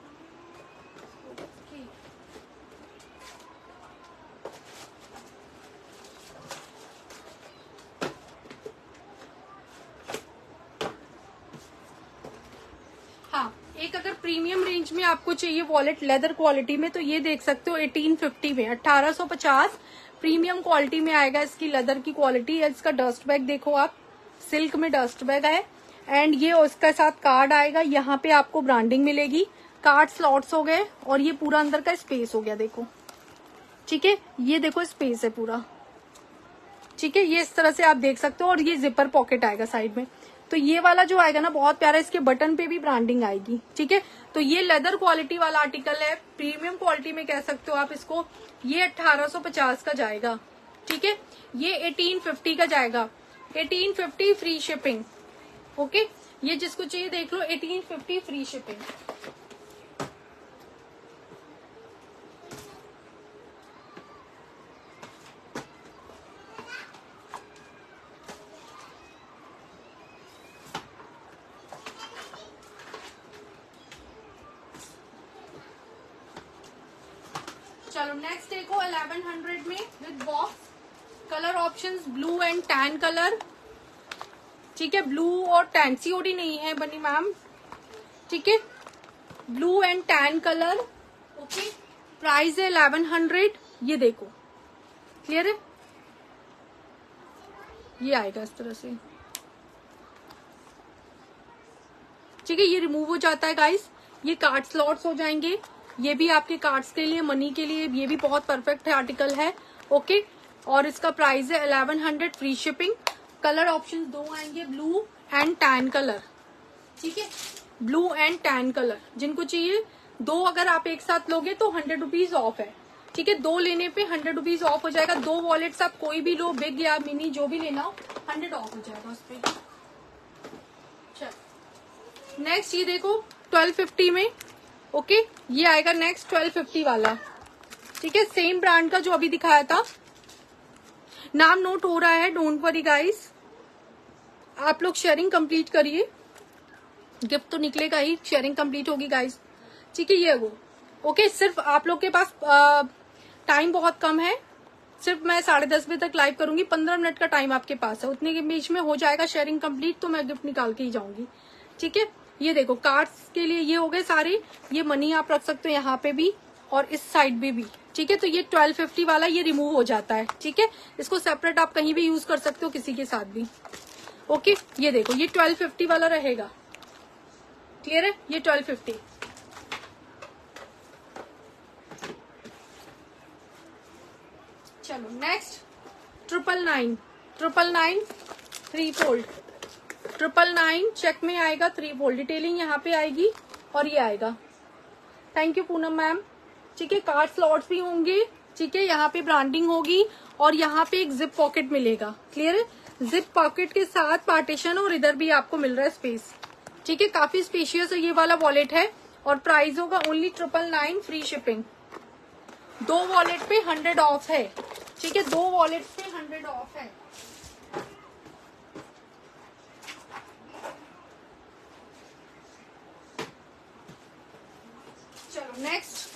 हाँ एक अगर प्रीमियम रेंज में आपको चाहिए वॉलेट लेदर क्वालिटी में, तो ये देख सकते हो 1850 में 1850 प्रीमियम क्वालिटी में आएगा। इसकी लेदर की क्वालिटी है। इसका डस्ट बैग देखो आप, सिल्क में डस्ट बैग है, एंड ये उसके साथ कार्ड आएगा। यहाँ पे आपको ब्रांडिंग मिलेगी, कार्ड स्लॉट्स हो गए, और ये पूरा अंदर का स्पेस हो गया देखो। ठीक है, ये देखो स्पेस है पूरा। ठीक है, ये इस तरह से आप देख सकते हो, और ये जिपर पॉकेट आएगा साइड में। तो ये वाला जो आएगा ना बहुत प्यारा, इसके बटन पे भी ब्रांडिंग आएगी। ठीक है, तो ये लेदर क्वालिटी वाला आर्टिकल है, प्रीमियम क्वालिटी में कह सकते हो आप इसको। ये 1850 का जाएगा। ठीक है, ये 1850 का जाएगा, 1850 फ्री शिपिंग। ओके ये जिसको चाहिए देख लो, 1850 फ्री शिपिंग। चलो नेक्स्ट देखो 1100 में with box. Colour options blue and tan colour. ठीक है, ब्लू और टैन, सीओडी नहीं है बनी मैम। ठीक है, blue and tan colour. Okay price है 1100। ये देखो क्लियर है, ये आएगा इस तरह से। ठीक है, ये रिमूव हो जाता है गाइस। ये कार्ड स्लॉट्स हो जाएंगे, ये भी आपके कार्ड्स के लिए, मनी के लिए, ये भी बहुत परफेक्ट आर्टिकल है। ओके और इसका प्राइस है 1100 फ्री शिपिंग। कलर ऑप्शन 2 आएंगे, ब्लू एंड टैन कलर। ठीक है, ब्लू एंड टैन कलर जिनको चाहिए, 2 अगर आप एक साथ लोगे तो 100 रुपीज ऑफ है। ठीक है, 2 लेने पे 100 रुपीज ऑफ हो जाएगा। 2 वॉलेट्स आप कोई भी लो, बिग या मिनी जो भी लेना हो, 100 ऑफ हो जाएगा उस पे। चल नेक्स्ट ये देखो 1250 में। ओके ये आएगा नेक्स्ट 1250 वाला। ठीक है, सेम ब्रांड का जो अभी दिखाया था। नाम नोट हो रहा है, डोंट वरी गाइस। आप लोग शेयरिंग कंप्लीट करिए, गिफ्ट तो निकलेगा ही, शेयरिंग कंप्लीट होगी गाइस। ठीक है, ये वो ओके सिर्फ आप लोग के पास टाइम बहुत कम है, सिर्फ मैं 10:30 बजे तक लाइव करूंगी, 15 मिनट का टाइम आपके पास है, उतने के बीच में हो जाएगा शेयरिंग कंप्लीट, तो मैं गिफ्ट निकाल के ही जाऊंगी। ठीक है, ये देखो कार्ड्स के लिए ये हो गए सारे। ये मनी आप रख सकते हो यहाँ पे भी और इस साइड पे भी। ठीक है, तो ये 1250 वाला ये रिमूव हो जाता है। ठीक है, इसको सेपरेट आप कहीं भी यूज कर सकते हो, किसी के साथ भी। ओके ये देखो ये 1250 वाला रहेगा। क्लियर है, ये 1250। चलो नेक्स्ट 999 3 फोल्ड। 999 चेक में आएगा, 3 फोल्ड डिटेलिंग यहाँ पे आएगी और ये आएगा। Thank you Poonam ma'am. ठीक है, कार्ड स्लॉट्स भी होंगे। ठीक है, यहाँ पे ब्रांडिंग होगी और यहाँ पे एक जिप पॉकेट मिलेगा। क्लियर है, जिप पॉकेट के साथ पार्टीशन और इधर भी आपको मिल रहा है स्पेस। ठीक है, काफी स्पेशियस ये वाला वॉलेट है और प्राइस होगा ओनली 999 फ्री शिपिंग। 2 वॉलेट पे 100 ऑफ है। ठीक है, 2 वॉलेट पे 100 ऑफ है। चलो next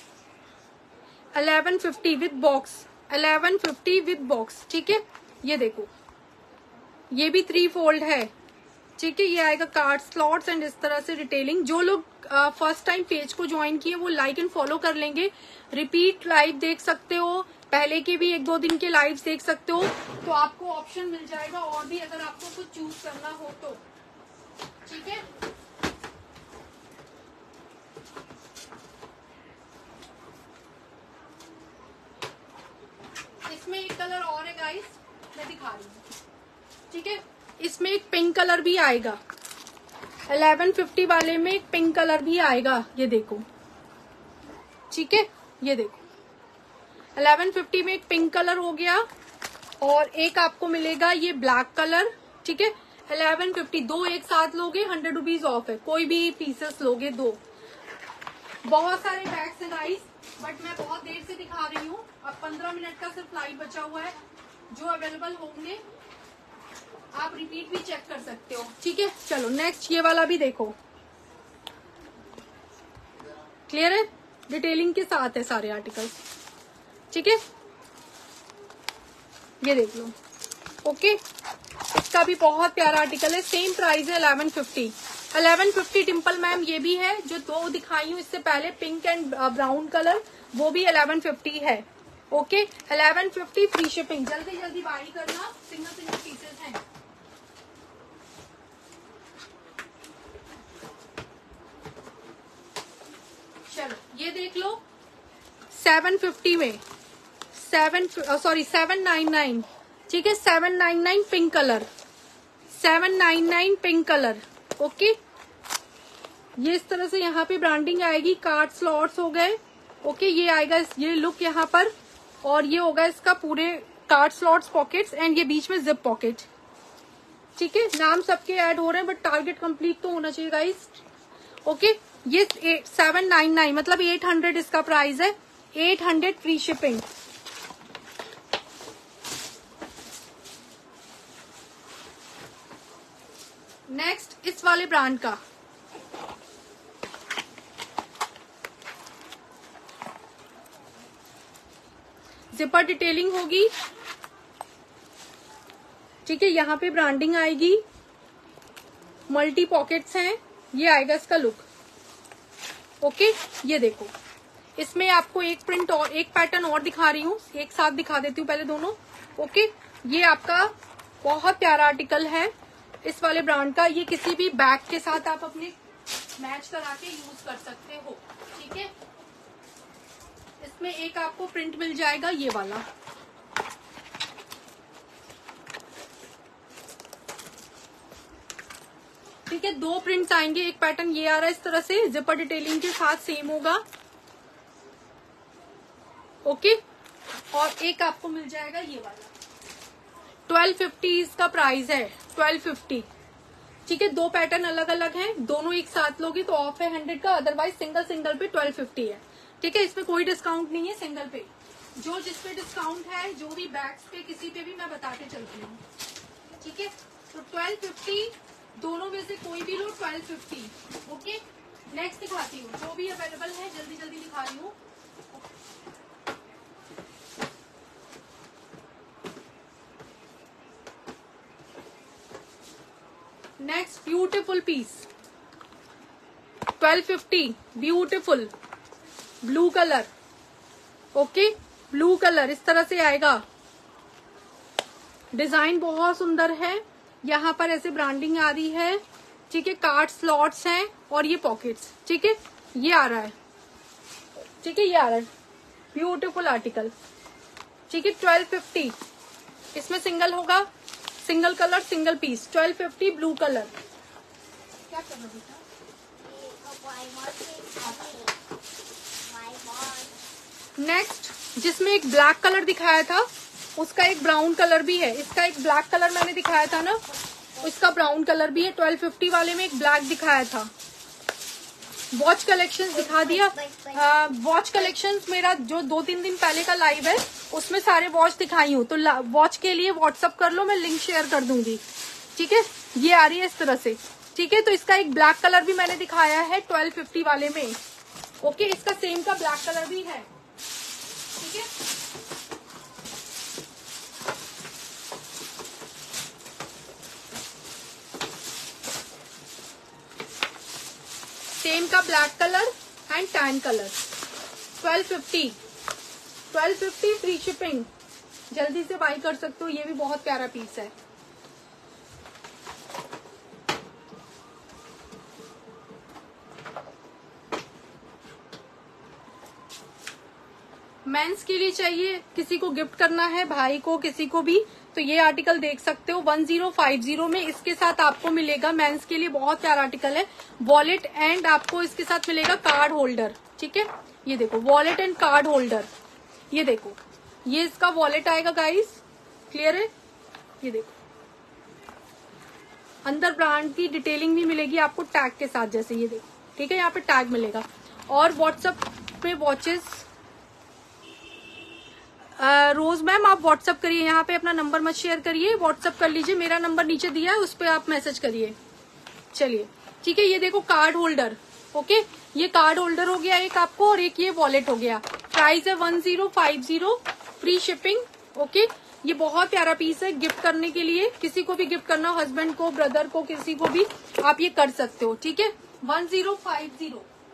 1150 with box, 1150 with box. ठीक है, ये देखो, ये भी 3 फोल्ड है। ठीक है, ये आएगा कार्ड स्लॉट्स एंड इस तरह से डिटेलिंग। जो लोग फर्स्ट टाइम पेज को ज्वाइन किए वो लाइक एंड फॉलो कर लेंगे। रिपीट लाइव देख सकते हो, पहले के भी 1-2 दिन के लाइव देख सकते हो, तो आपको ऑप्शन मिल जाएगा और भी अगर आपको कुछ चूज करना हो तो। ठीक है, इसमें एक कलर और है गाइस, मैं दिखा रही हूँ। ठीक है, इसमें एक पिंक कलर भी आएगा। 1150 वाले में एक पिंक कलर भी आएगा, ये देखो। ठीक है, ये देखो 1150 में एक पिंक कलर हो गया और एक आपको मिलेगा ये ब्लैक कलर। ठीक है, 1150 2 एक साथ लोगे 100 रुपीज ऑफ है। कोई भी पीसेस लोगे 2। बहुत सारे बैग्स हैं गाइस, बट मैं बहुत देर से दिखा रही हूँ। अब 15 मिनट का सिर्फ लाइव बचा हुआ है। जो अवेलेबल होंगे आप रिपीट भी चेक कर सकते हो। ठीक है, चलो नेक्स्ट ये वाला भी देखो, क्लियर है, डिटेलिंग के साथ है सारे आर्टिकल्स। ठीक है, ये देख लो। ओके, इसका भी बहुत प्यारा आर्टिकल है, सेम प्राइस है 1150। 1150 टिम्पल मैम ये भी है, जो 2 दिखाई हूँ इससे पहले, पिंक एंड ब्राउन कलर, वो भी 1150 है। Okay, 1150 free shipping. जल्दी जल्दी बाई करना, सिंगल पीसेस हैं। चलो ये देख लो, 750 में 799। ठीक है, 799 pink colour, 799 pink colour. Okay, ये इस तरह से यहाँ पे ब्रांडिंग आएगी, कार्ड स्लॉट्स हो गए। ओके, ये आएगा ये लुक यहाँ पर, और ये होगा इसका पूरे कार्ड स्लॉट्स पॉकेट्स एंड ये बीच में जिप पॉकेट। ठीक है, नाम सबके ऐड हो रहे हैं बट टारगेट कंप्लीट तो होना चाहिए गाइस। ओके, ये 799 मतलब 800 इसका प्राइस है, 800 फ्री शिपिंग। नेक्स्ट इस वाले ब्रांड का जिपर डिटेलिंग होगी। ठीक है, यहाँ पे ब्रांडिंग आएगी, मल्टी पॉकेट्स हैं, ये आएगा इसका लुक। ओके, ये देखो, इसमें आपको एक प्रिंट और एक पैटर्न और दिखा रही हूँ, एक साथ दिखा देती हूँ पहले दोनों। ओके, ये आपका बहुत प्यारा आर्टिकल है इस वाले ब्रांड का। ये किसी भी बैग के साथ आप अपने मैच करा के यूज कर सकते हो। ठीक है, इसमें एक आपको प्रिंट मिल जाएगा ये वाला। ठीक है, 2 प्रिंट्स आएंगे, एक पैटर्न ये आ रहा है इस तरह से, जिपर डिटेलिंग के साथ सेम होगा। ओके, और एक आपको मिल जाएगा ये वाला। 1250 इसका प्राइस है, 1250। ठीक है, 2 पैटर्न अलग अलग हैं, दोनों एक साथ लोगे तो ऑफ है 100 का, अदरवाइज सिंगल सिंगल पे 1250 है। ठीक है, इसमें कोई डिस्काउंट नहीं है सिंगल पे। जो जिस पे डिस्काउंट है, जो भी बैग्स पे किसी पे भी मैं बताते चलती हूँ। ठीक है, तो 1250 दोनों में से कोई भी लो, 1250। ओके, नेक्स्ट दिखाती हूँ, जो भी अवेलेबल है जल्दी जल्दी दिखा रही हूँ। Next beautiful piece, 1250, beautiful blue colour. Okay, blue colour इस तरह से आएगा, डिजाइन बहुत सुंदर है, यहाँ पर ऐसे ब्रांडिंग आ रही है। ठीक है, कार्ड स्लॉट्स हैं और ये पॉकेट्स। ठीक है, ये आ रहा है। ठीक है, ये आ रहा है, ब्यूटीफुल आर्टिकल। ठीक है, 1250 इसमें सिंगल होगा, single colour single piece, 1250 blue colour. क्या करना बेटा? नेक्स्ट, जिसमें एक ब्लैक कलर दिखाया था उसका एक ब्राउन कलर भी है। इसका एक ब्लैक कलर मैंने दिखाया था ना, इसका ब्राउन कलर भी है। 1250 वाले में एक ब्लैक दिखाया था। वॉच कलेक्शंस दिखा दिया। वॉच कलेक्शंस मेरा जो 2-3 दिन पहले का लाइव है उसमें सारे वॉच दिखाई हूँ, तो वॉच के लिए व्हाट्सअप कर लो, मैं लिंक शेयर कर दूंगी। ठीक है, ये आ रही है इस तरह से। ठीक है, तो इसका एक ब्लैक कलर भी मैंने दिखाया है 1250 वाले में। ओके, इसका सेम का ब्लैक कलर भी है। ठीक है, सेम का black colour and tan colour. 1250 free shipping, जल्दी से बाई कर सकते हो। ये भी बहुत प्यारा पीस है। मेंस के लिए चाहिए, किसी को गिफ्ट करना है, भाई को, किसी को भी, तो ये आर्टिकल देख सकते हो। 1050 में इसके साथ आपको मिलेगा, मेंस के लिए बहुत प्यारा आर्टिकल है, वॉलेट एंड आपको इसके साथ मिलेगा कार्ड होल्डर। ठीक है, ये देखो वॉलेट एंड कार्ड होल्डर। ये देखो, ये इसका वॉलेट आएगा गाइस, क्लियर है। ये देखो, अंदर ब्रांड की डिटेलिंग भी मिलेगी आपको टैग के साथ, जैसे ये देखो। ठीक है, यहाँ पे टैग मिलेगा। और व्हाट्सएप पे वॉचेस, रोज मैम आप व्हाट्सएप करिए, यहाँ पे अपना नंबर मत शेयर करिए, व्हाट्सएप कर लीजिए। मेरा नंबर नीचे दिया है, उस पर आप मैसेज करिए। चलिए, ठीक है, ये देखो कार्ड होल्डर। ओके, ये कार्ड होल्डर हो गया एक आपको, और एक ये वॉलेट हो गया। प्राइस है 1050, फ्री शिपिंग। ओके, ये बहुत प्यारा पीस है गिफ्ट करने के लिए। किसी को भी गिफ्ट करना हो, हस्बैंड को, ब्रदर को, किसी को भी आप ये कर सकते हो। ठीक है, 1050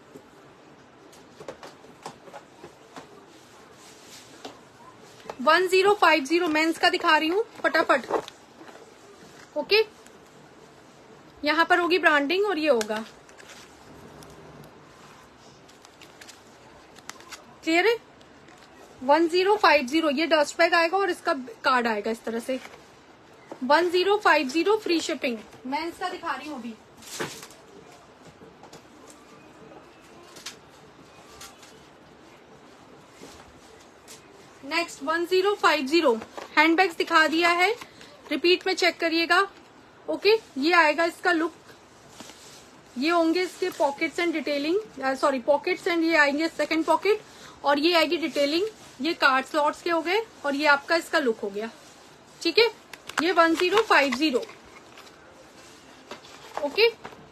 1050 मेंस का दिखा रही हूँ फटाफट। ओके, यहाँ पर होगी ब्रांडिंग और ये होगा, क्लियर है। 1050 ये डस्ट बैग आएगा और इसका कार्ड आएगा इस तरह से। 1050 फ्री शिपिंग, मेंस का दिखा रही हूँ अभी। नेक्स्ट 1050 हैंडबैग्स दिखा दिया है, रिपीट में चेक करिएगा। ओके, ये आएगा इसका लुक, ये होंगे इसके pockets and detailing, sorry pockets and ये आएंगे सेकंड पॉकेट, और ये आएगी डिटेलिंग। ये कार्ड स्लॉट्स के हो गए, और ये आपका इसका लुक हो गया। ठीक है, ये 1050। Okay,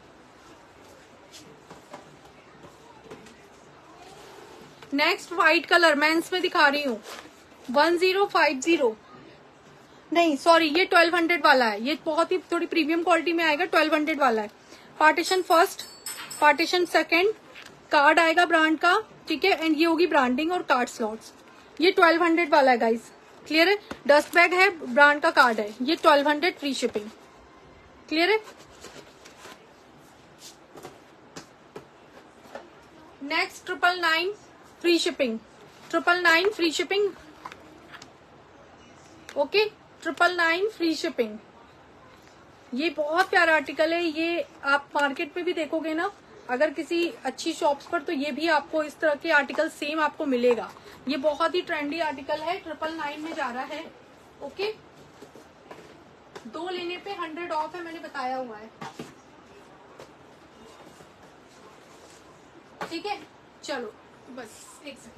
next white colour men's में दिखा रही हूँ 1050, नहीं सॉरी, ये 1200 वाला है। ये बहुत ही थोड़ी प्रीमियम क्वालिटी में आएगा, 1200 वाला है। Partition first, partition second, card आएगा ब्रांड का। ठीक है, एंड ये होगी ब्रांडिंग और कार्ड स्लॉट्स। ये 1200 वाला है गाइस, क्लियर है। डस्ट बैग है, ब्रांड का कार्ड है। ये 1200 फ्री शिपिंग, क्लियर है। Next 999 free shipping, 999 free shipping. Okay, 999 free shipping. ये बहुत प्यारा आर्टिकल है। ये आप मार्केट में भी देखोगे ना, अगर किसी अच्छी शॉप्स पर, तो ये भी आपको इस तरह के आर्टिकल सेम आपको मिलेगा। ये बहुत ही ट्रेंडी आर्टिकल है, 999 में जा रहा है। ओके, 2 लेने पे 100 ऑफ है, मैंने बताया हुआ है। ठीक है, चलो बस एक सेकेंड।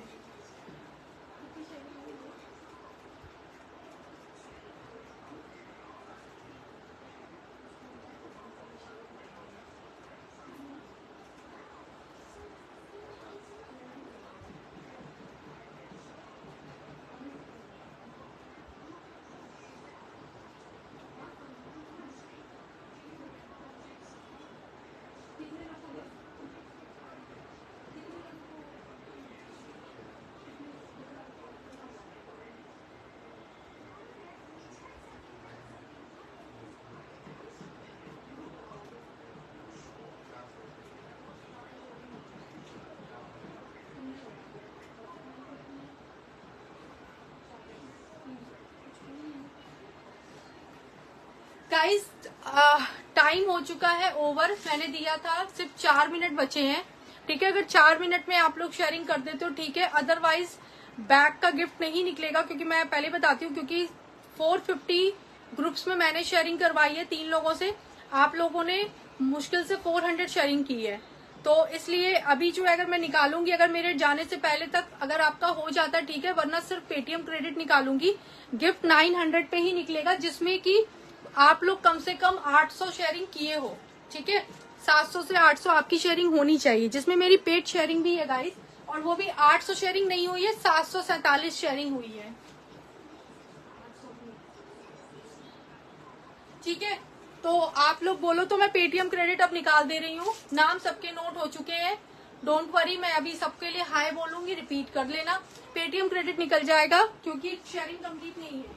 गाइस, टाइम हो चुका है ओवर, मैंने दिया था सिर्फ 4 मिनट बचे हैं। ठीक है, अगर 4 मिनट में आप लोग शेयरिंग कर देते हो ठीक है, अदरवाइज बैग का गिफ्ट नहीं निकलेगा, क्योंकि मैं पहले बताती हूँ, क्योंकि 450 ग्रुप्स में मैंने शेयरिंग करवाई है 3 लोगों से, आप लोगों ने मुश्किल से 400 शेयरिंग की है। तो इसलिए अभी जो है अगर मैं निकालूंगी, अगर मेरे जाने से पहले तक अगर आपका हो जाता है ठीक है, वरना सिर्फ पेटीएम क्रेडिट निकालूंगी। गिफ्ट 900 पे ही निकलेगा, जिसमें कि आप लोग कम से कम 800 शेयरिंग किए हो, ठीक है। 700 से 800 आपकी शेयरिंग होनी चाहिए, जिसमें मेरी पेड शेयरिंग भी है गाइस, और वो भी 800 शेयरिंग नहीं हुई है, 747 शेयरिंग हुई है, ठीक है। तो आप लोग बोलो तो मैं पेटीएम क्रेडिट अब निकाल दे रही हूँ। नाम सबके नोट हो चुके हैं, डोंट वरी, मैं अभी सबके लिए हाय बोलूंगी, रिपीट कर लेना। पेटीएम क्रेडिट निकल जाएगा क्योंकि शेयरिंग कंप्लीट नहीं है।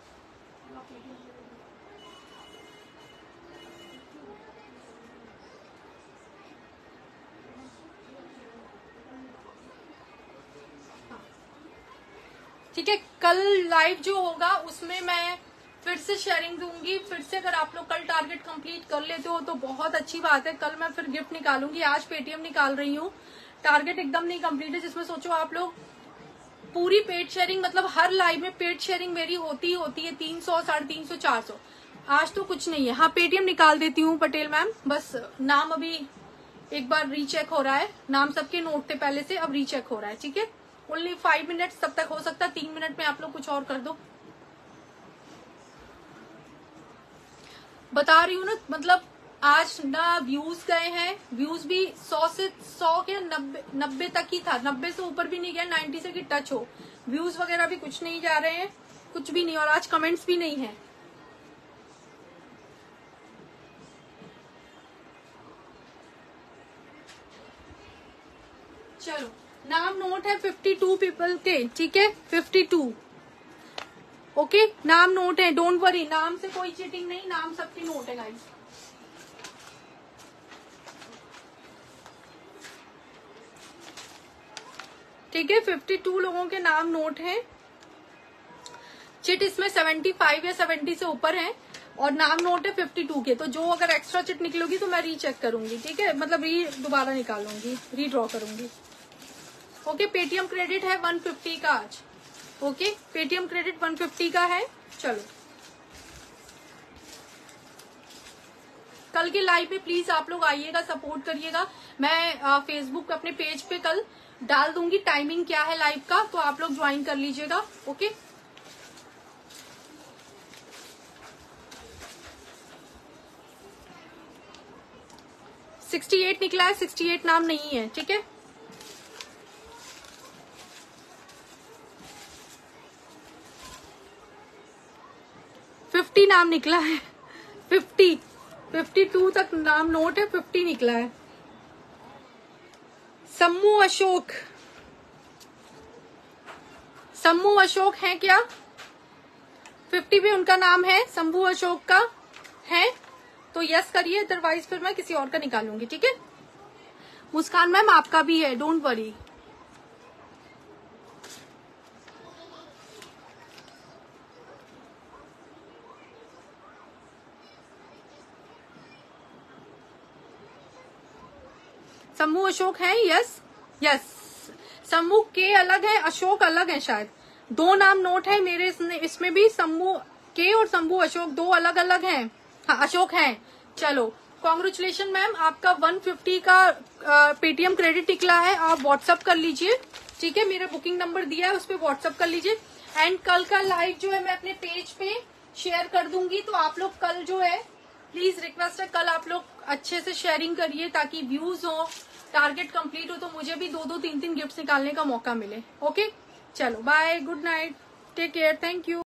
ठीक है, कल लाइव जो होगा उसमें मैं फिर से शेयरिंग दूंगी। फिर से अगर आप लोग कल टारगेट कंप्लीट कर लेते हो तो बहुत अच्छी बात है। कल मैं फिर गिफ्ट निकालूंगी, आज पेटीएम निकाल रही हूँ। टारगेट एकदम नहीं कंप्लीट है, जिसमें सोचो आप लोग पूरी पेड शेयरिंग, मतलब हर लाइव में पेड शेयरिंग मेरी होती है 300, 350, 400। आज तो कुछ नहीं है। हाँ, पेटीएम निकाल देती हूँ पटेल मैम, बस नाम अभी एक बार रीचेक हो रहा है। नाम सबके नोट थे पहले से, अब रीचेक हो रहा है, ठीक है। ओनली 5 मिनट्स तब तक हो सकता है, 3 मिनट में आप लोग कुछ और कर दो। बता रही हूँ ना, मतलब आज ना व्यूज गए हैं, व्यूज भी 100 से 100 के 90 तक ही था, 90 से ऊपर भी नहीं गया, 90 से की टच हो। व्यूज वगैरह भी कुछ नहीं जा रहे हैं, कुछ भी नहीं, और आज कमेंट्स भी नहीं है। चलो, नाम नोट है 52 पीपल के, ठीक है, 52। ओके, नाम नोट है, डोंट वरी, नाम से कोई चीटिंग नहीं, नाम सबके नोट है गाइस। ठीक है, 52 लोगों के नाम नोट हैं। चिट इसमें 75 या 70 से ऊपर है, और नाम नोट है 52 के। तो जो अगर एक्स्ट्रा चिट निकलेगी तो मैं रीचेक करूंगी, ठीक है, मतलब दोबारा निकालूंगी, रीड्रॉ करूंगी। ओके, पेटीएम क्रेडिट है 150 का आज। ओके, पेटीएम क्रेडिट 150 का है। चलो, कल के लाइव में प्लीज आप लोग आइएगा, सपोर्ट करिएगा। मैं फेसबुक पे अपने पेज पे कल डाल दूंगी टाइमिंग क्या है लाइव का, तो आप लोग ज्वाइन कर लीजिएगा। ओके, सिक्सटी 68 निकला है, 68 नाम नहीं है, ठीक है। नाम निकला है 50, 52 तक नाम नोट है, 50 निकला है। सम्मू अशोक, सम्मू अशोक है क्या? 50 पे उनका नाम है, शंभू अशोक का है, तो यस करिए, अदरवाइज फिर मैं किसी और का निकालूंगी, ठीक है। मुस्कान मैम आपका भी है, डोंट वरी। शंभू अशोक है, यस यस। शंभू के अलग है, अशोक अलग है, शायद 2 नाम नोट है मेरे इसमें भी, शंभू के और शंभू अशोक 2 अलग अलग हैं। हाँ, अशोक हैं। चलो, कॉन्ग्रेचुलेशन मैम, आपका 150 का पेटीएम क्रेडिट निकला है। आप व्हाट्सअप कर लीजिए, ठीक है, मेरा बुकिंग नंबर दिया है, उस पर व्हाट्सअप कर लीजिए। एंड कल का लाइव जो है मैं अपने पेज पे शेयर कर दूंगी, तो आप लोग कल जो है, प्लीज रिक्वेस्ट है, कल आप लोग अच्छे से शेयरिंग करिए ताकि व्यूज हो, टारगेट कंप्लीट हो, तो मुझे भी 2-2, 3-3 गिफ्ट निकालने का मौका मिले। ओके, चलो bye, good night, take care, thank you.